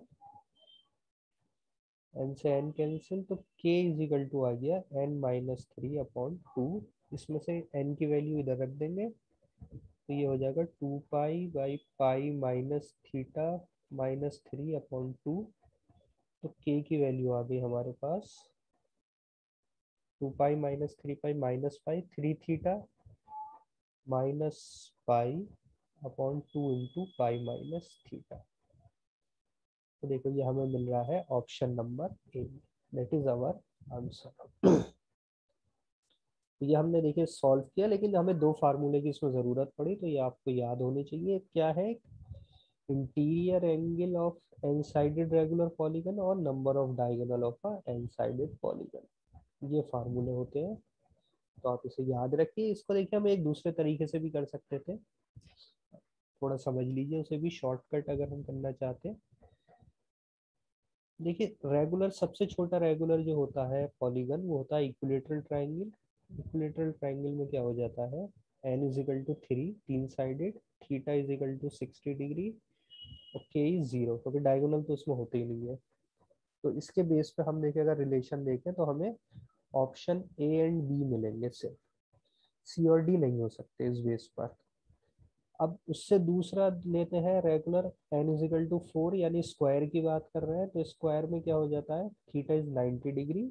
A: एन से एन कैंसिल, तो के इज इक्वल टू आ गया N minus three upon two. इसमें से एन की वैल्यू इधर रख देंगे तो ये हो जाएगा two pi by pi minus theta minus three upon two. तो के की वैल्यू आ गई हमारे पास two pi minus three pi minus pi three theta minus pi upon two into pi minus theta. तो देखो ये हमें मिल रहा है option number A, that is our answer. तो ये हमने देखिए सॉल्व किया, लेकिन हमें दो फार्मूले की इसमें ज़रूरत पड़ी, तो ये आपको याद होने चाहिए। क्या है, interior angle of N sided regular polygon और number of diagonal of a N sided polygon, ये फार्मूले होते हैं। तो आप इसे याद रखिए। इसको देखिए हम एक दूसरे तरीके से भी कर सकते थे, थोड़ा समझ लीजिए उसे भी, शॉर्टकट अगर हम करना चाहते हैं। देखिए रेगुलर, सबसे छोटा रेगुलर जो होता है पॉलीगन वो होता है इक्विलेटरल ट्रायंगल। इक्विलेटरल ट्रायंगल में क्या हो जाता है, N is equal to three तीन sided, theta is equal to 60 degree और के इज जीरो, क्योंकि डायगोनल तो उसमें होते ही नहीं है। तो इसके बेस पे हम देखें, अगर रिलेशन देखें तो हमें ऑप्शन ए एंड बी मिलेंगे, सिर्फ सी और डी नहीं हो सकते इस बेस पर। अब उससे दूसरा लेते हैं regular N is equal to four, यानी स्क्वायर की बात कर रहे हैं, तो स्क्वायर में क्या हो जाता है, थीटा इज 90 डिग्री,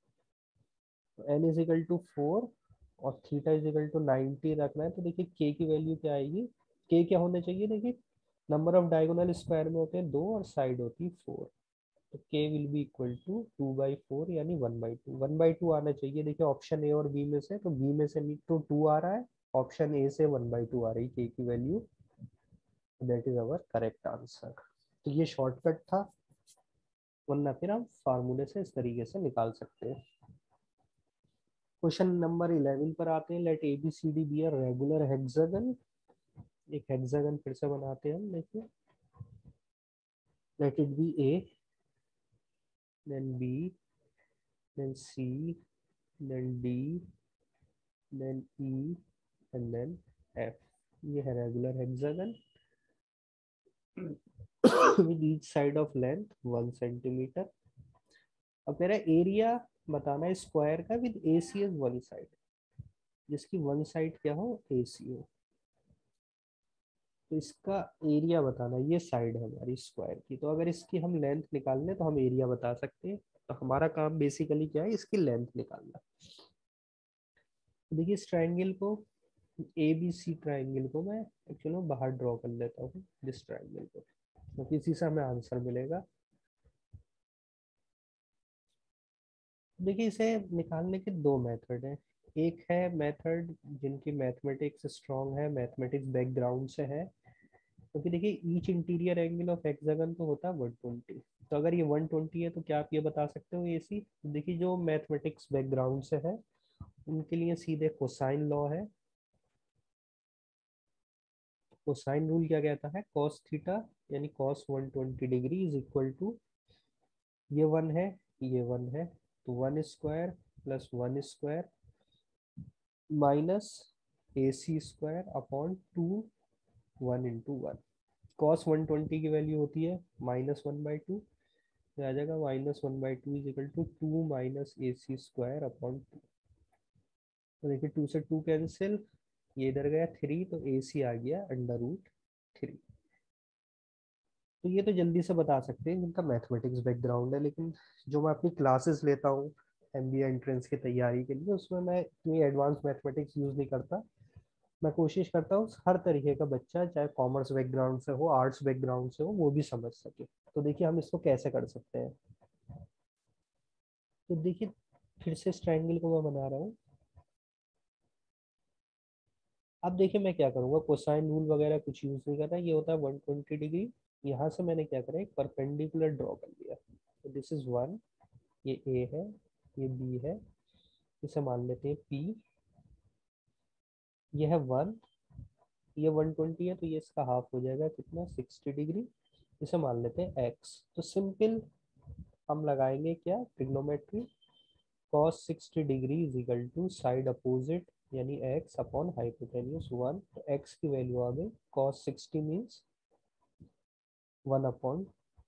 A: तो एन इजिकल टू फोर और थीटा इजिकल टू 90 रखना है। तो देखिए के की वैल्यू क्या आएगी, के क्या होने चाहिए, देखिए नंबर ऑफ डायगोनल स्क्वायर में होते हैं दो और साइड होती है फोर, तो K will be equal to two by four, यानी one by two. One by two आना चाहिए देखिए ऑप्शन ए और बी में से, तो बी में से तो टू आ रहा है, ऑप्शन ए से वन बाई टू आ रही के की value, that is our correct answer. तो ये शॉर्टकट था, वरना फिर हम फार्मूले से इस तरीके से निकाल सकते हैं। क्वेश्चन नंबर 11 पर आते हैं। Let A B C D be a regular hexagon. एक हेक्सागन फिर से बनाते हैं हम, देखिए let it be A, then B, then C, then D, then E and then F. ये है regular hexagon with each side of length 1 centimetre. अब मेरा एरिया बताना है स्क्वायर का with AC as one side, जिसकी वन साइड क्या हो, AC हो। तो इसका एरिया बताना है, ये साइड है हमारी स्क्वायर की, तो अगर इसकी हम लेंथ निकाल लें तो हम एरिया बता सकते हैं। तो हमारा काम बेसिकली क्या है, इसकी लेंथ निकालना। तो देखिए इस ट्राइंगल को, ABC ट्राइंगल को मैं एक्चुअली बाहर ड्रॉ कर लेता हूँ, दिस ट्राइंगल को, क्योंकि इसी से हमें आंसर मिलेगा। देखिए इसे निकालने के दो मेथड हैं। एक है मेथड जिनकी मैथमेटिक्स स्ट्रांग है, मैथमेटिक्स बैकग्राउंड से है, क्योंकि देखिए each interior angle of hexagon तो होता है 120। तो अगर ये 120 है तो क्या आप ये बता सकते हो एसी? देखिए जो मैथमेटिक्स बैकग्राउंड से है उनके लिए सीधे कोसाइन लॉ है। कोसाइन रूल क्या कहता है? कॉस थीटा यानी cos 120 degree is equal to, ये वन है, ये वन है, तो one square plus one square minus A C square upon two, one into one. Cos 120 की वैल्यू होती है -1/2, तो आ जाएगा -1/2 is equal to 2 minus A C square upon two. तो देखिए 2 से 2 कैंसिल, ये इधर गया 3, तो ए सी आ गया √3। तो ये तो जल्दी से बता सकते हैं जिनका मैथमेटिक्स बैकग्राउंड है, लेकिन जो मैं अपनी क्लासेस लेता हूँ एमबीए एंट्रेंस की तैयारी के लिए, उसमें मैं इतनी एडवांस मैथमेटिक्स यूज़ नहीं करता। मैं कोशिश करता हूँ हर तरीके का बच्चा, चाहे कॉमर्स बैकग्राउंड से हो, आर्ट्स बैकग्राउंड से हो, वो भी समझ सके। तो देखिए हम इसको कैसे कर सकते हैं। तो देखिए फिर से इस ट्रायंगल को मैं बना रहा हूँ। अब देखिए मैं क्या करूँगा, कोसाइन रूल वगैरह कुछ यूज़ नहीं करना, ये होता है 120 डिग्री। यहाँ से मैंने क्या करा, एक परपेंडिकुलर ड्रॉ कर लिया। तो दिस इज वन, ये ए है, ये बी है, इसे मान लेते हैं पी। ये है वन, ये 120 है, तो ये इसका हाफ हो जाएगा कितना, 60 डिग्री। इसे मान लेते हैं एक्स। तो सिंपल हम लगाएंगे क्या, trigonometry. cos 60 degree is equal to side opposite यानी x अपॉन हाइपोटेन्यूस 1। तो x की वैल्यू आ गई cos 60 means 1 upon,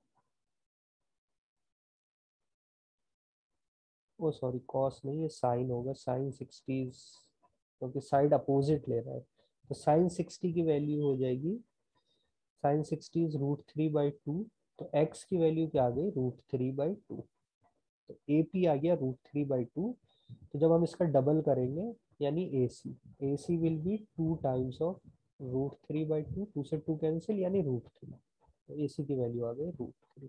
A: oh sorry cos नहीं, ये साइन होगा, साइन 60, क्योंकि साइड अपोजिट ले रहा है। तो साइन 60 की वैल्यू हो जाएगी, साइन 60 इज √3/2। तो x की वैल्यू क्या आ गई, √3/2। तो ए पी आ गया √3/2। तो जब हम इसका डबल करेंगे यानी A C will be 2 times of √3/2, 2 से 2 कैंसिल यानी √3। तो ए सी की वैल्यू आ गई √3।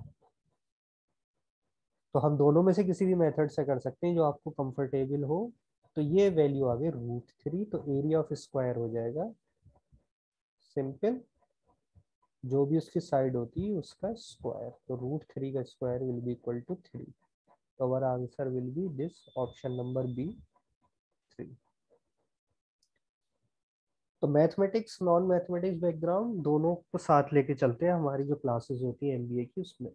A: तो हम दोनों में से किसी भी मेथड से कर सकते हैं जो आपको कंफर्टेबल हो। तो ये वैल्यू आ गई √3, तो एरिया ऑफ स्क्वायर हो जाएगा सिंपल, जो भी उसकी साइड होती है उसका स्क्वायर। तो √3 का square will be equal to 3। तो our answer will be this, option number B, 3। तो मैथमेटिक्स नॉन मैथमेटिक्स बैकग्राउंड दोनों को साथ लेके चलते हैं हमारी जो क्लासेस होती है एमबीए की उसमें।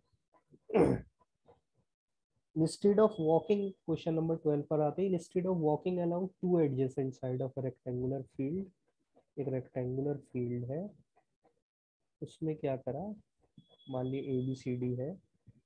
A: Instead of walking, question number 12 पर आते हैं। Instead of walking along two adjacent side of a rectangular field, एक रेक्टेंगुलर फील्ड है, उसमें क्या करा, मान ली ए बी सी डी है,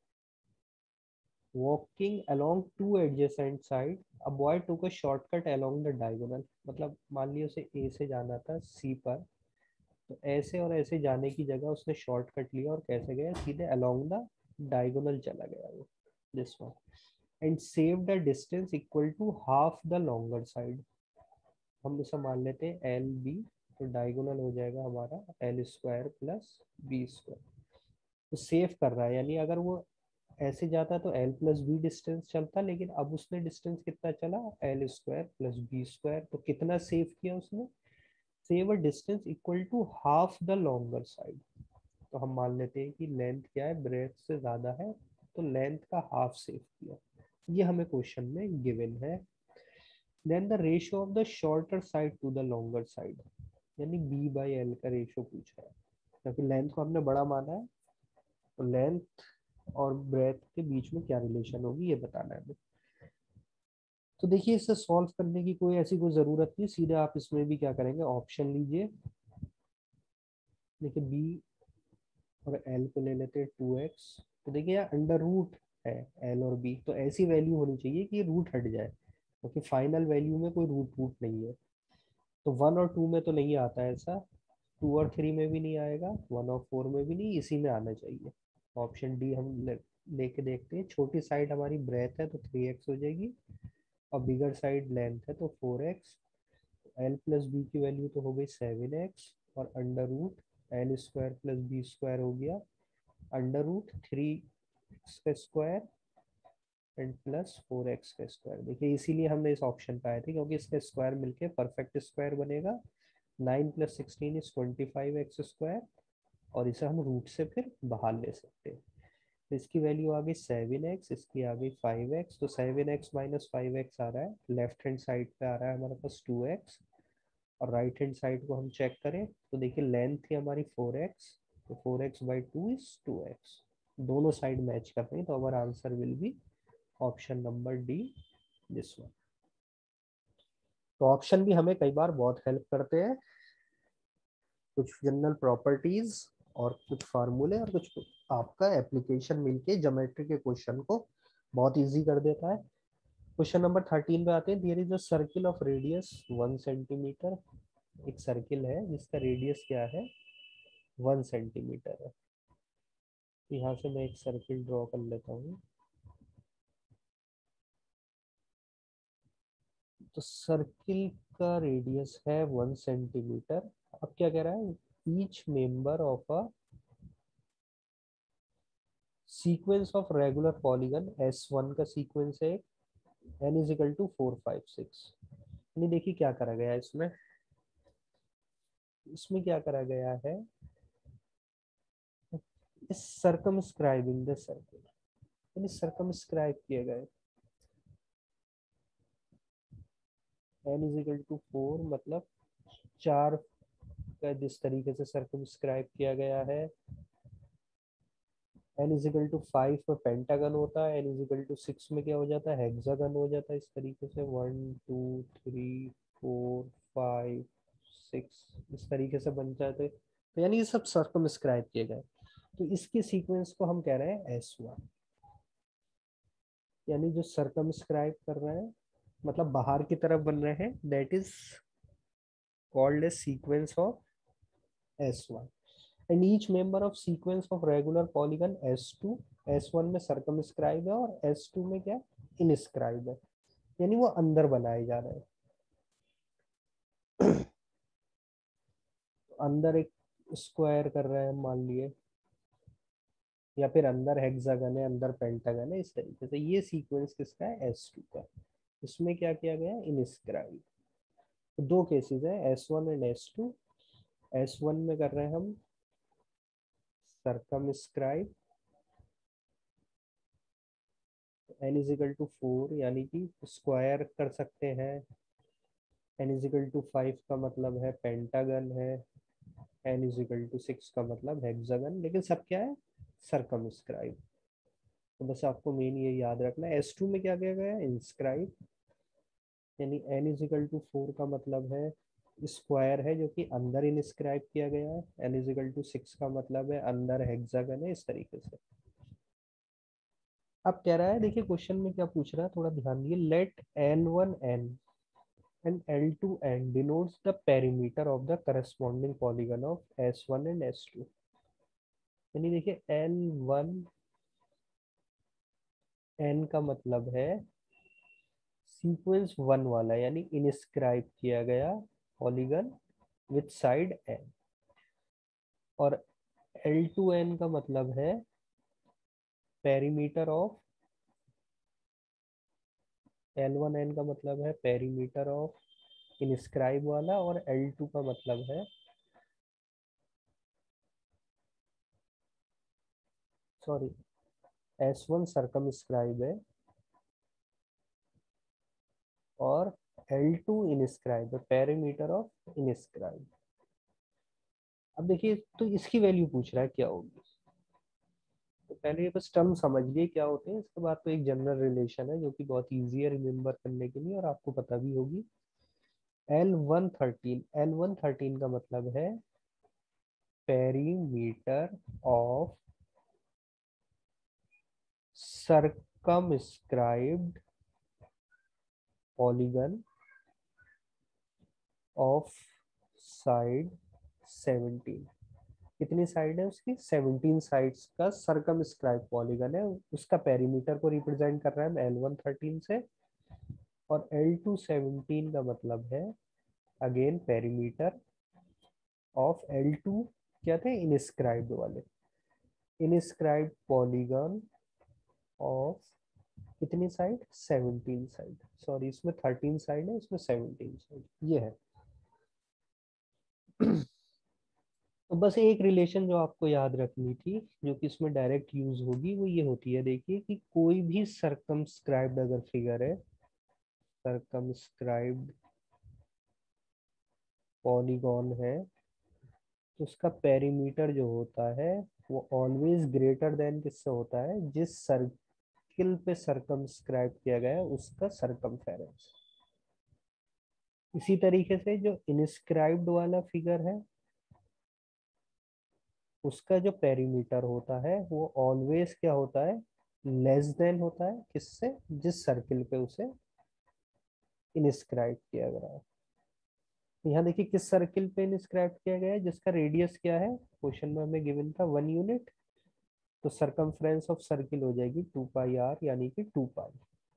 A: walking along two adjacent side, a boy took a shortcut along the diagonal. मतलब मान लिया उसे ए से जाना था सी पर, तो ऐसे और ऐसे जाने की जगह उसने शॉर्टकट लिया और कैसे गया, सीधे अलोंग द डायगोनल चला गया वो, this one, and saved a distance equal to half the longer side. हम इसे मान लेते हैं एल बी। तो डायगोनल हो जाएगा हमारा L square plus B square. तो सेव कर रहा है, यानी अगर वो ऐसे जाता तो एल प्लस बी डिस्टेंस चलता, लेकिन अब उसने डिस्टेंस कितना चला, L square plus B square. तो कितना सेव किया उसने, save a distance equal to half the longer side. तो हम मान लेते हैं कि लेंथ क्या है, ब्रेथ से ज्यादा है, तो लेंथ का हाफ सेव किया। ये हमें क्वेश्चन में गिवन है। Then the ratio of the shorter side to the longer side, यानी बी बाई एल का रेशियो पूछा है, क्योंकि लेंथ को हमने बड़ा माना है। तो लेंथ और ब्रेथ के बीच में क्या रिलेशन होगी ये बताना है हमें। तो देखिए इसे सॉल्व करने की कोई ऐसी कोई ज़रूरत नहीं, सीधे आप इसमें भी क्या करेंगे, ऑप्शन लीजिए। देखिए बी और एल को ले लेते हैं 2x। तो देखिए यार अंडर रूट है एल और बी, तो ऐसी वैल्यू होनी चाहिए कि रूट हट जाए, क्योंकि फाइनल वैल्यू में कोई रूट रूट नहीं है। तो 1 और 2 में तो नहीं आता है ऐसा, 2 और 3 में भी नहीं आएगा, 1 और 4 में भी नहीं, इसी में आना चाहिए। ऑप्शन डी हम लेके देखते हैं। छोटी साइड हमारी ब्रेथ है तो 3x हो जाएगी, और बिगर साइड लेंथ है तो 4x। एल प्लस बी की वैल्यू तो हो गई 7x, और under root L square plus B square हो गया अंडर रूट 3 का स्क्वायर एंड प्लस 4x का स्क्वायर। देखिए इसीलिए हमने इस ऑप्शन पे आए थे क्योंकि इसका स्क्वायर मिलके परफेक्ट स्क्वायर बनेगा। 9 + 16 इज 25x स्क्वायर, और इसे हम रूट से फिर बाहर ले सकते हैं। तो इसकी वैल्यू आ गई 7x, इसकी आ गई 5x। तो 7x - 5x आ रहा है, लेफ्ट हैंड साइड पे आ रहा है हमारे पास 2x, और राइट हैंड साइड को हम चेक करें तो देखिए लेंथ थी हमारी 4x, तो 4x/2 इज 2x। दोनों साइड मैच कर रही हैं, तो हमारा answer will be option number D, this one. तो ऑप्शन भी हमें कई बार बहुत हेल्प करते हैं, कुछ जनरल प्रॉपर्टीज और कुछ फार्मूले और कुछ आपका एप्लीकेशन मिलके ज्योमेट्री के क्वेश्चन को बहुत इजी कर देता है। क्वेश्चन नंबर 13 पे आते हैं। There is a circle of radius 1 centimetre. एक सर्किल है जिसका रेडियस क्या है, 1 सेंटीमीटर है। यहाँ से मैं एक सर्किल ड्रॉ कर लेता हूँ। तो सर्किल का रेडियस है 1 सेंटीमीटर। अब क्या कह रहा है, each member of a sequence of regular polygon S1 का सीक्वेंस है, n = 4 5 6। यानी देखिए क्या करा गया है इसमें, क्या करा गया है, इस सर्कमस्क्राइबिंग द सर्किल, यानी सर्कमस्क्राइब किए गए। n = 4 मतलब 4 का जिस तरीके से सर्कमस्क्राइब किया गया है। n = 5 में पेंटागन होता है, n = 6 में क्या हो जाता है, हेक्सागन हो जाता है। इस तरीके से 1 2 3 4 5 6 इस तरीके से बन जाते हैं। तो यानी ये सब सर्कमस्क्राइब किए गए। तो इसके सीक्वेंस को हम कह रहे हैं S1, यानी जो सर्कमस्क्राइब कर रहे हैं मतलब बाहर की तरफ बन रहे हैं, that is called a sequence of S1। And each member of sequence of regular polygon S2, S1 में सर्कमस्क्राइब है और S2 में क्या, इनस्क्राइब है, यानी वो अंदर बनाए जा रहे हैं। तो अंदर एक स्क्वायर कर रहे हैं मान लिए, या फिर अंदर हेक्सागन है, अंदर पेंटागन है, इस तरीके से। ये सीक्वेंस किसका है, S2 का। इसमें क्या किया गया, इनस्क्राइब। तो दो केसेस है, S1 एंड S2। S1 में कर रहे हैं हम सर्कमस्क्राइब, n = 4 यानी कि स्क्वायर कर सकते हैं। n = 5 का मतलब है पेंटागन है, n = 6 का मतलब हेक्सागन, लेकिन सब क्या है, सर्कमस्क्राइब। तो बस आपको मेन ये याद रखना है। S2 में क्या किया गया है, इंस्क्राइब, यानी n = 4 का मतलब है स्क्वायर है जो कि अंदर इंस्क्राइब किया गया है, n = 6 का मतलब है अंदर हेक्सागन है, इस तरीके से। अब कह रहा है, देखिए क्वेश्चन में क्या पूछ रहा है, थोड़ा ध्यान दिए। Let N1 N and L2 N denotes the perimeter of the corresponding polygon of S1 and S2। यानी देखिए L1 N का मतलब है सीक्वेंस 1 वाला, यानी इनस्क्राइब किया गया पॉलीगन विथ साइड N। और L2N का मतलब है पेरीमीटर ऑफ, L1N का मतलब है पेरीमीटर ऑफ इनस्क्राइब वाला, और L2 का मतलब है, सॉरी, S1 सर्कमस्क्राइब है और L2 इनस्क्राइब है, पेरीमीटर ऑफ इनस्क्राइब। अब देखिए तो इसकी वैल्यू पूछ रहा है क्या होगी। तो पहले ये बस टर्म समझ लिए क्या होते हैं, इसके बाद तो एक जनरल रिलेशन है जो कि बहुत ईजी है रिमेम्बर करने के लिए और आपको पता भी होगी। L113 का मतलब है perimeter of circumscribed polygon of side 17। कितनी साइड है उसकी, 17 साइड्स का सर्कमस्क्राइब पॉलीगन है, उसका पेरीमीटर को रिप्रेजेंट कर रहा है L113 से। और L217 का मतलब है अगेन पेरीमीटर ऑफ L2, क्या थे, इनस्क्राइब्ड वाले, इनस्क्राइब्ड पॉलीगन ऑफ कितनी साइड, 17 साइड, सॉरी इसमें 13 साइड है, इसमें 17 साइड, ये है। तो बस एक रिलेशन जो आपको याद रखनी थी, जो कि इसमें डायरेक्ट यूज होगी, वो ये होती है, देखिए कि कोई भी सर्कमस्क्राइब्ड अगर फिगर है, सर्कमस्क्राइब्ड पॉलीगॉन है, तो उसका पेरीमीटर जो होता है वो ऑलवेज ग्रेटर देन किससे होता है, जिस सर्किल पे सर्कमस्क्राइब किया गया है उसका सर्कमफेरेंस। इसी तरीके से जो इनस्क्राइब्ड वाला फिगर है, उसका जो पेरीमीटर होता है वो ऑलवेज क्या होता है, लेस देन होता है किससे, जिस सर्किल पे उसे इनस्क्राइब किया गया है। यहाँ देखिए किस सर्किल पे इनस्क्राइब किया गया है, जिसका रेडियस क्या है, क्वेश्चन में हमें गिवन था 1 यूनिट, तो सरकमफ्रेंस ऑफ सर्किल हो जाएगी 2 पाई r, यानी कि 2 पाई।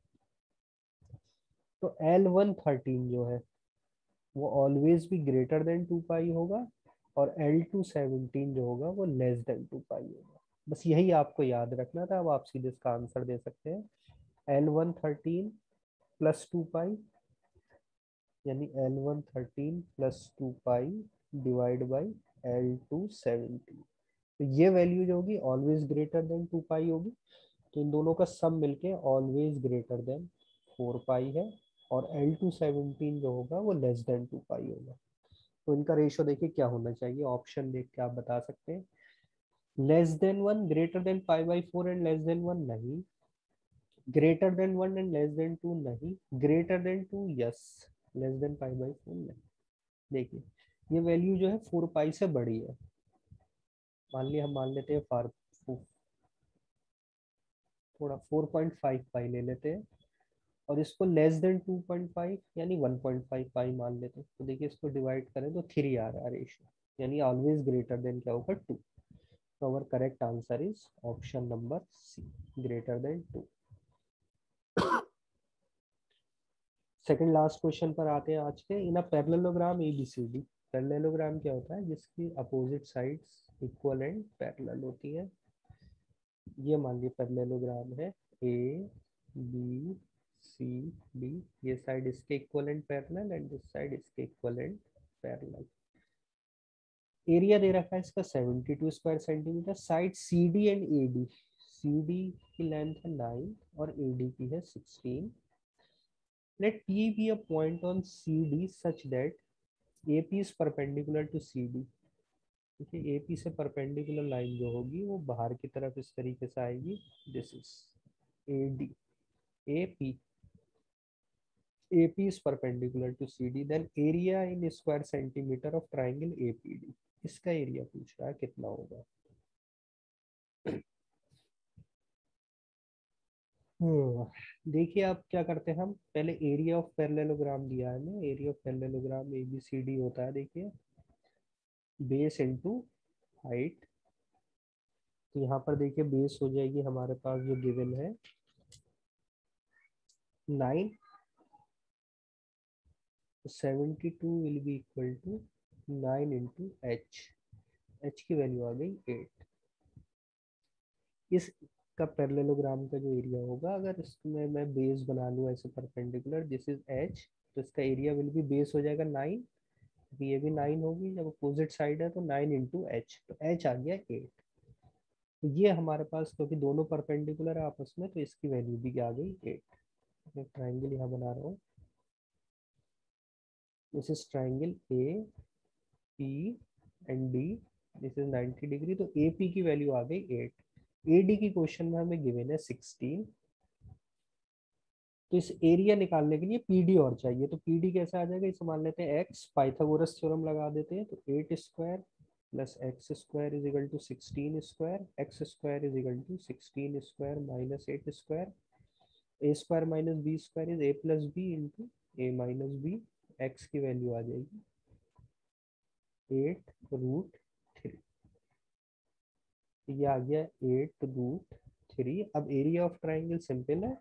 A: तो L113 जो है वो ऑलवेज भी ग्रेटर देन 2 पाई होगा, और L217 जो होगा वो लेस देन 2 पाई होगा। बस यही आपको याद रखना था, अब आप सीधे इसका आंसर दे सकते हैं। L113 प्लस 2 पाई, यानी L113 plus 2 pi divide by L217। तो ये वैल्यू जो होगी ऑलवेज ग्रेटर देन 2 पाई होगी, तो इन दोनों का सम मिलके ऑलवेज ग्रेटर देन 4 पाई है, और L217 जो होगा वो लेस देन 2 पाई होगा। तो इनका रेशियो देखिए क्या होना चाहिए, ऑप्शन देख के आप बता सकते हैं। लेस देन 1, ग्रेटर देन पाई/4 एंड लेस देन 1 नहीं, greater than 1 and less than 2 नहीं, greater than 2 yes, less than पाई/4 नहीं। देखिए ये वैल्यू जो है 4 पाई से बड़ी है, मान लिया हम मान लेते हैं फार थोड़ा 4.5 पाई ले लेते हैं, और इसको लेस देन 2.5 यानी 1.5 पाई मान लेते हैं। तो देखिए इसको डिवाइड करें तो 3 आ रहा है रेशियो, यानी ऑलवेज ग्रेटर देन क्या होगा, 2। तो our correct answer is option number C, greater than 2। Second last question पर आते हैं आज के। In a parallelogram ABCD, parallelogram क्या होता है, जिसकी opposite sides equal and parallel होती है। ये मान लीजिए पैरेललोग्राम है ABCD, ये साइड इसके equal and parallel and this side इसके इक्वल एंड पैरेलल। एरिया दे रखा है इसका 72 square centimetre. Side CD and AD, CD की लेंथ है 9 और AD की है 16। Let P be a point on CD such that AP is perpendicular to CD। देखिए AP से परपेंडिकुलर लाइन जो होगी वो बाहर की तरफ इस तरीके से आएगी, this is AD, AP, AP is perpendicular to CD, then area in square centimeter of triangle APD। इसका एरिया पूछ रहा है कितना होगा। देखिए आप क्या करते हैं, हम पहले एरिया ऑफ पैरेललोग्राम दिया है ना, एरिया ऑफ पैरेललोग्राम ABCD होता है, देखिए बेस इनटू हाइट। तो यहाँ पर देखिए बेस हो जाएगी हमारे पास जो गिवन है 9, 72 will be equal to 9 into H, H की वैल्यू आ गई 8। इस का पैरेललोग्राम का जो एरिया होगा, अगर इसमें मैं बेस बना लूँ ऐसे परपेंडिकुलर, दिस इज एच, तो इसका एरिया विल बी, बेस हो जाएगा 9, ये भी 9 होगी, जब अपोजिट साइड है तो 9 इंटू एच, तो एच आ गया 8। तो ये हमारे पास, क्योंकि दोनों परपेंडिकुलर है आपस में, तो इसकी वैल्यू भी आ गई 8। मैं ट्राइंगल यहाँ बना रहा हूँ, this is triangle AP and D, this is 90 degree, तो AP की वैल्यू आ गई 8, AD की क्वेश्चन में हमें गिवन है 16। तो इस एरिया निकालने के लिए PD और चाहिए, तो PD कैसे आ जाएगा, इसे मान लेते हैं x, पाइथागोरस थ्योरम लगा देते हैं, तो 8 square plus x square is equal to 16 square, x square is equal to 16 square minus 8 square, A square minus B square is a plus B into A minus B. X की value आ जाएगी 8√3, ये आ गया 8√3। अब area of triangle simple है,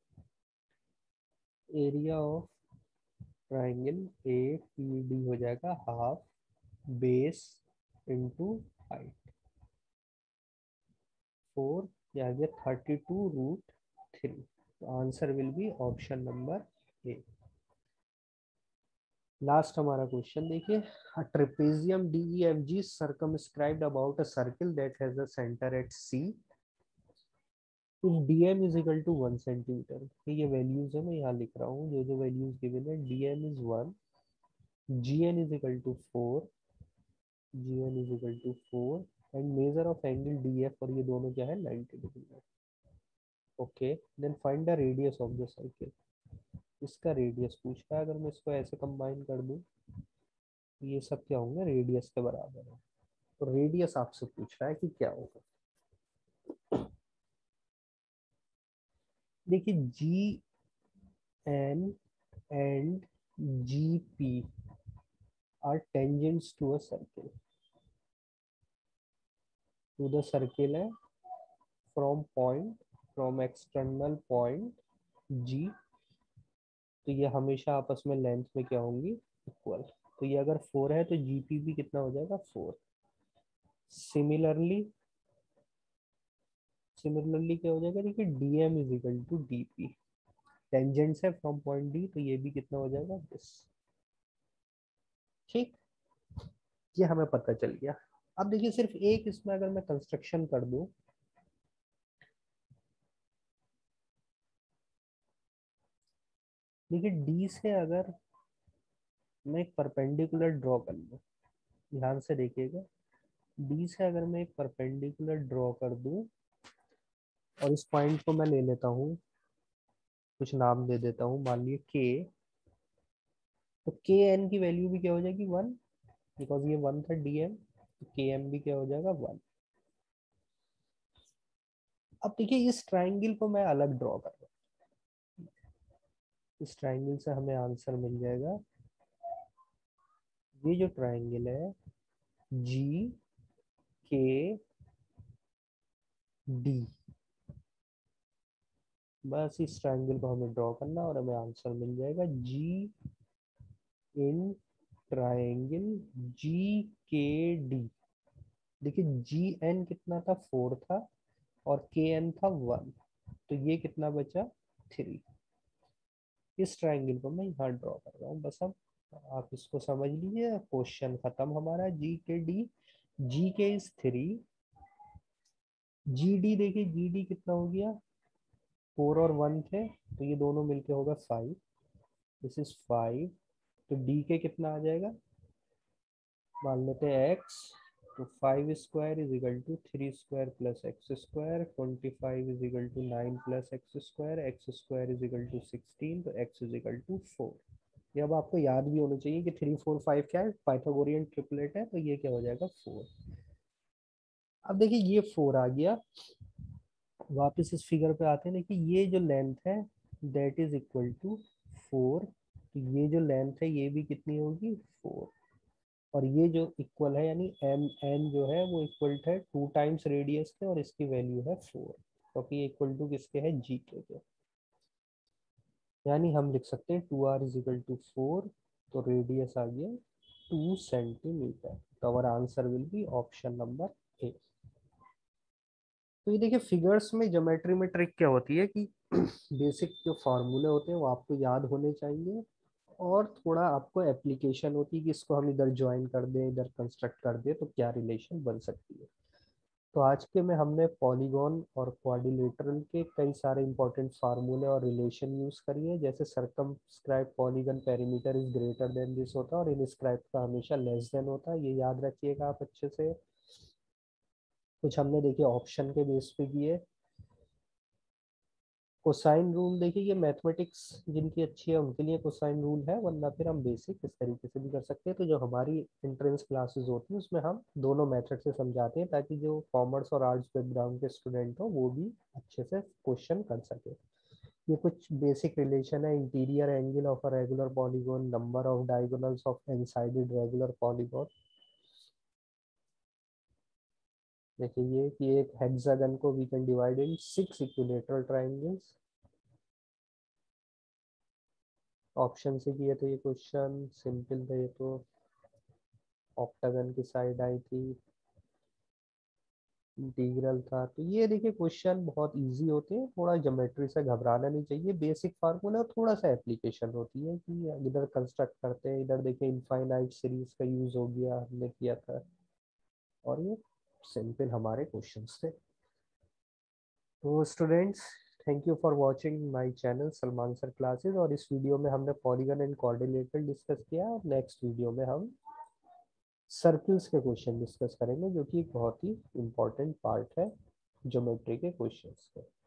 A: area of triangle APD हो जाएगा हाफ बेस इंटू हाइट 4, ये आ गया 32√3। Answer will be option number A. Last हमारा क्वेश्चन देखिए, trapezium DEFG circumscribed about a circle that has a center at C if DM is equal to 1 centimetre. ये values है, मैं यहाँ लिख रहा हूँ जो जो वैल्यूज गिवन है। DM is 1, GN is equal to 4, GN is equal to 4 and measure of angle DF, और ये दोनों क्या है 90 degree. Okay, then find the radius of the circle. इसका रेडियस पूछ रहा है। अगर मैं इसको ऐसे कंबाइन कर दूं तो ये सब क्या होंगे, रेडियस के बराबर है। तो रेडियस आपसे पूछ रहा है कि क्या होगा। देखिए GN and GP are tangents to a circle, to the circle है from external point G, तो ये हमेशा आपस में लेंथ में क्या होंगी, इक्वल। तो ये अगर 4 है तो GP भी कितना हो जाएगा, 4। सिमिलरली क्या हो जाएगा, देखिए DM is equal to DP, tangents है फ्रॉम पॉइंट D, तो ये भी कितना हो जाएगा, दिस। ठीक, ये हमें पता चल गया। अब देखिए सिर्फ एक इसमें अगर मैं कंस्ट्रक्शन कर दूं, देखिए D से अगर मैं एक परपेंडिकुलर ड्रॉ कर लूं, ध्यान से देखिएगा, डी से अगर मैं एक परपेंडिकुलर ड्रॉ कर दूं और इस पॉइंट को मैं ले लेता हूं, कुछ नाम दे देता हूं, मान लीजिए के, तो के एन की वैल्यू भी क्या हो जाएगी 1, बिकॉज ये 1 था DM, तो के एम भी क्या हो जाएगा 1। अब देखिए इस ट्राइंगल को मैं अलग ड्रॉ कर रहा हूँ, इस ट्राइंगल से हमें आंसर मिल जाएगा। ये जो ट्राइंगल है GKD, बस इस ट्राइंगल को हमें ड्रॉ करना और हमें आंसर मिल जाएगा G इन ट्राइंगल GKD। देखिए GN कितना था, 4 था, और KN था 1, तो ये कितना बचा, 3। इस ट्राइंगल को मैं यहाँ ड्रॉ कर रहा हूँ। बस अब आप इसको समझ लीजिए, क्वेश्चन खत्म हमारा। GKD, GK इज 3, GD देखिए GD कितना हो गया, 4 और 1 थे, तो ये दोनों मिलके होगा 5, दिस इज 5। तो DK कितना आ जाएगा, मान लेते हैं एक्स, तो 5 square is equal to 3 square plus x square, 25 is equal to 9 plus x square is equal to 16, तो एक्स इज इक्वल टू 4। ये अब आपको याद भी होना चाहिए कि 3 4 5 क्या है, पाइथागोरियन ट्रिपलेट है, तो ये क्या हो जाएगा 4। अब देखिए ये 4 आ गया। वापस इस फिगर पे आते हैं, देखिए ये जो लेंथ है दैट इज इक्वल टू 4, तो ये जो लेंथ है ये भी कितनी होगी, 4, और ये जो इक्वल है यानी एम एन जो है वो इक्वल है 2 टाइम्स रेडियस के, और इसकी वैल्यू है 4, क्योंकि ये इक्वल टू किसके है, GK के। यानी हम लिख सकते हैं 2R इज इक्वल टू 4, तो रेडियस आ गया 2 सेंटीमीटर। तो हमारा answer will be option number A. तो ये देखिए फिगर्स में ज्योमेट्री में ट्रिक क्या होती है कि बेसिक जो फार्मूले होते हैं वो आपको याद होने चाहिए, और थोड़ा आपको एप्लीकेशन होती है कि इसको हम इधर ज्वाइन कर दें, इधर कंस्ट्रक्ट कर दें, तो क्या रिलेशन बन सकती है। तो आज के में हमने पॉलीगॉन और क्वाड्रिलेटरल के कई सारे इंपॉर्टेंट फार्मूले और रिलेशन यूज करी है, जैसे circumscribe polygon perimeter is greater than this होता है, और इनस्क्राइब का हमेशा लेस देन होता है, ये याद रखिएगा आप अच्छे से। कुछ हमने देखिए ऑप्शन के बेस पे किए। कोसाइन रूल देखिए, ये मैथमेटिक्स जिनकी अच्छी है उनके लिए कोसाइन रूल है, वरना फिर हम बेसिक इस तरीके से भी कर सकते हैं। तो जो हमारी एंट्रेंस क्लासेस होती है उसमें हम दोनों मेथड से समझाते हैं, ताकि जो कॉमर्स और आर्ट्स बैकग्राउंड के स्टूडेंट हो वो भी अच्छे से क्वेश्चन कर सके। ये कुछ बेसिक रिलेशन है, interior angle of a regular polygon, number of diagonals of inscribed regular polygon. देखिए ये कि एक हेक्सागन को we can divide in 6 equilateral triangles. Option से किए थे ये क्वेश्चन, सिंपल था ये तो, ऑक्टागन की साइड आई थी। इंटीग्रल था। तो ये देखिए क्वेश्चन बहुत इजी होते हैं, थोड़ा ज्योमेट्री से घबराना नहीं चाहिए, बेसिक फार्मूला थोड़ा सा एप्लीकेशन होती है कि इधर कंस्ट्रक्ट करते हैं, इधर देखिए इनफाइनाइट सीरीज का यूज हो गया, हमने किया था। और ये सिंपल हमारे क्वेश्चंस थे। तो students, thank you for watching my channel Salman sir classes. और इस वीडियो में हमने पॉलीगन एंड कोऑर्डिनेटर डिस्कस किया, और नेक्स्ट वीडियो में हम सर्कल्स के क्वेश्चन डिस्कस करेंगे, जो कि एक बहुत ही इम्पोर्टेंट पार्ट है ज्योमेट्री के क्वेश्चंस का।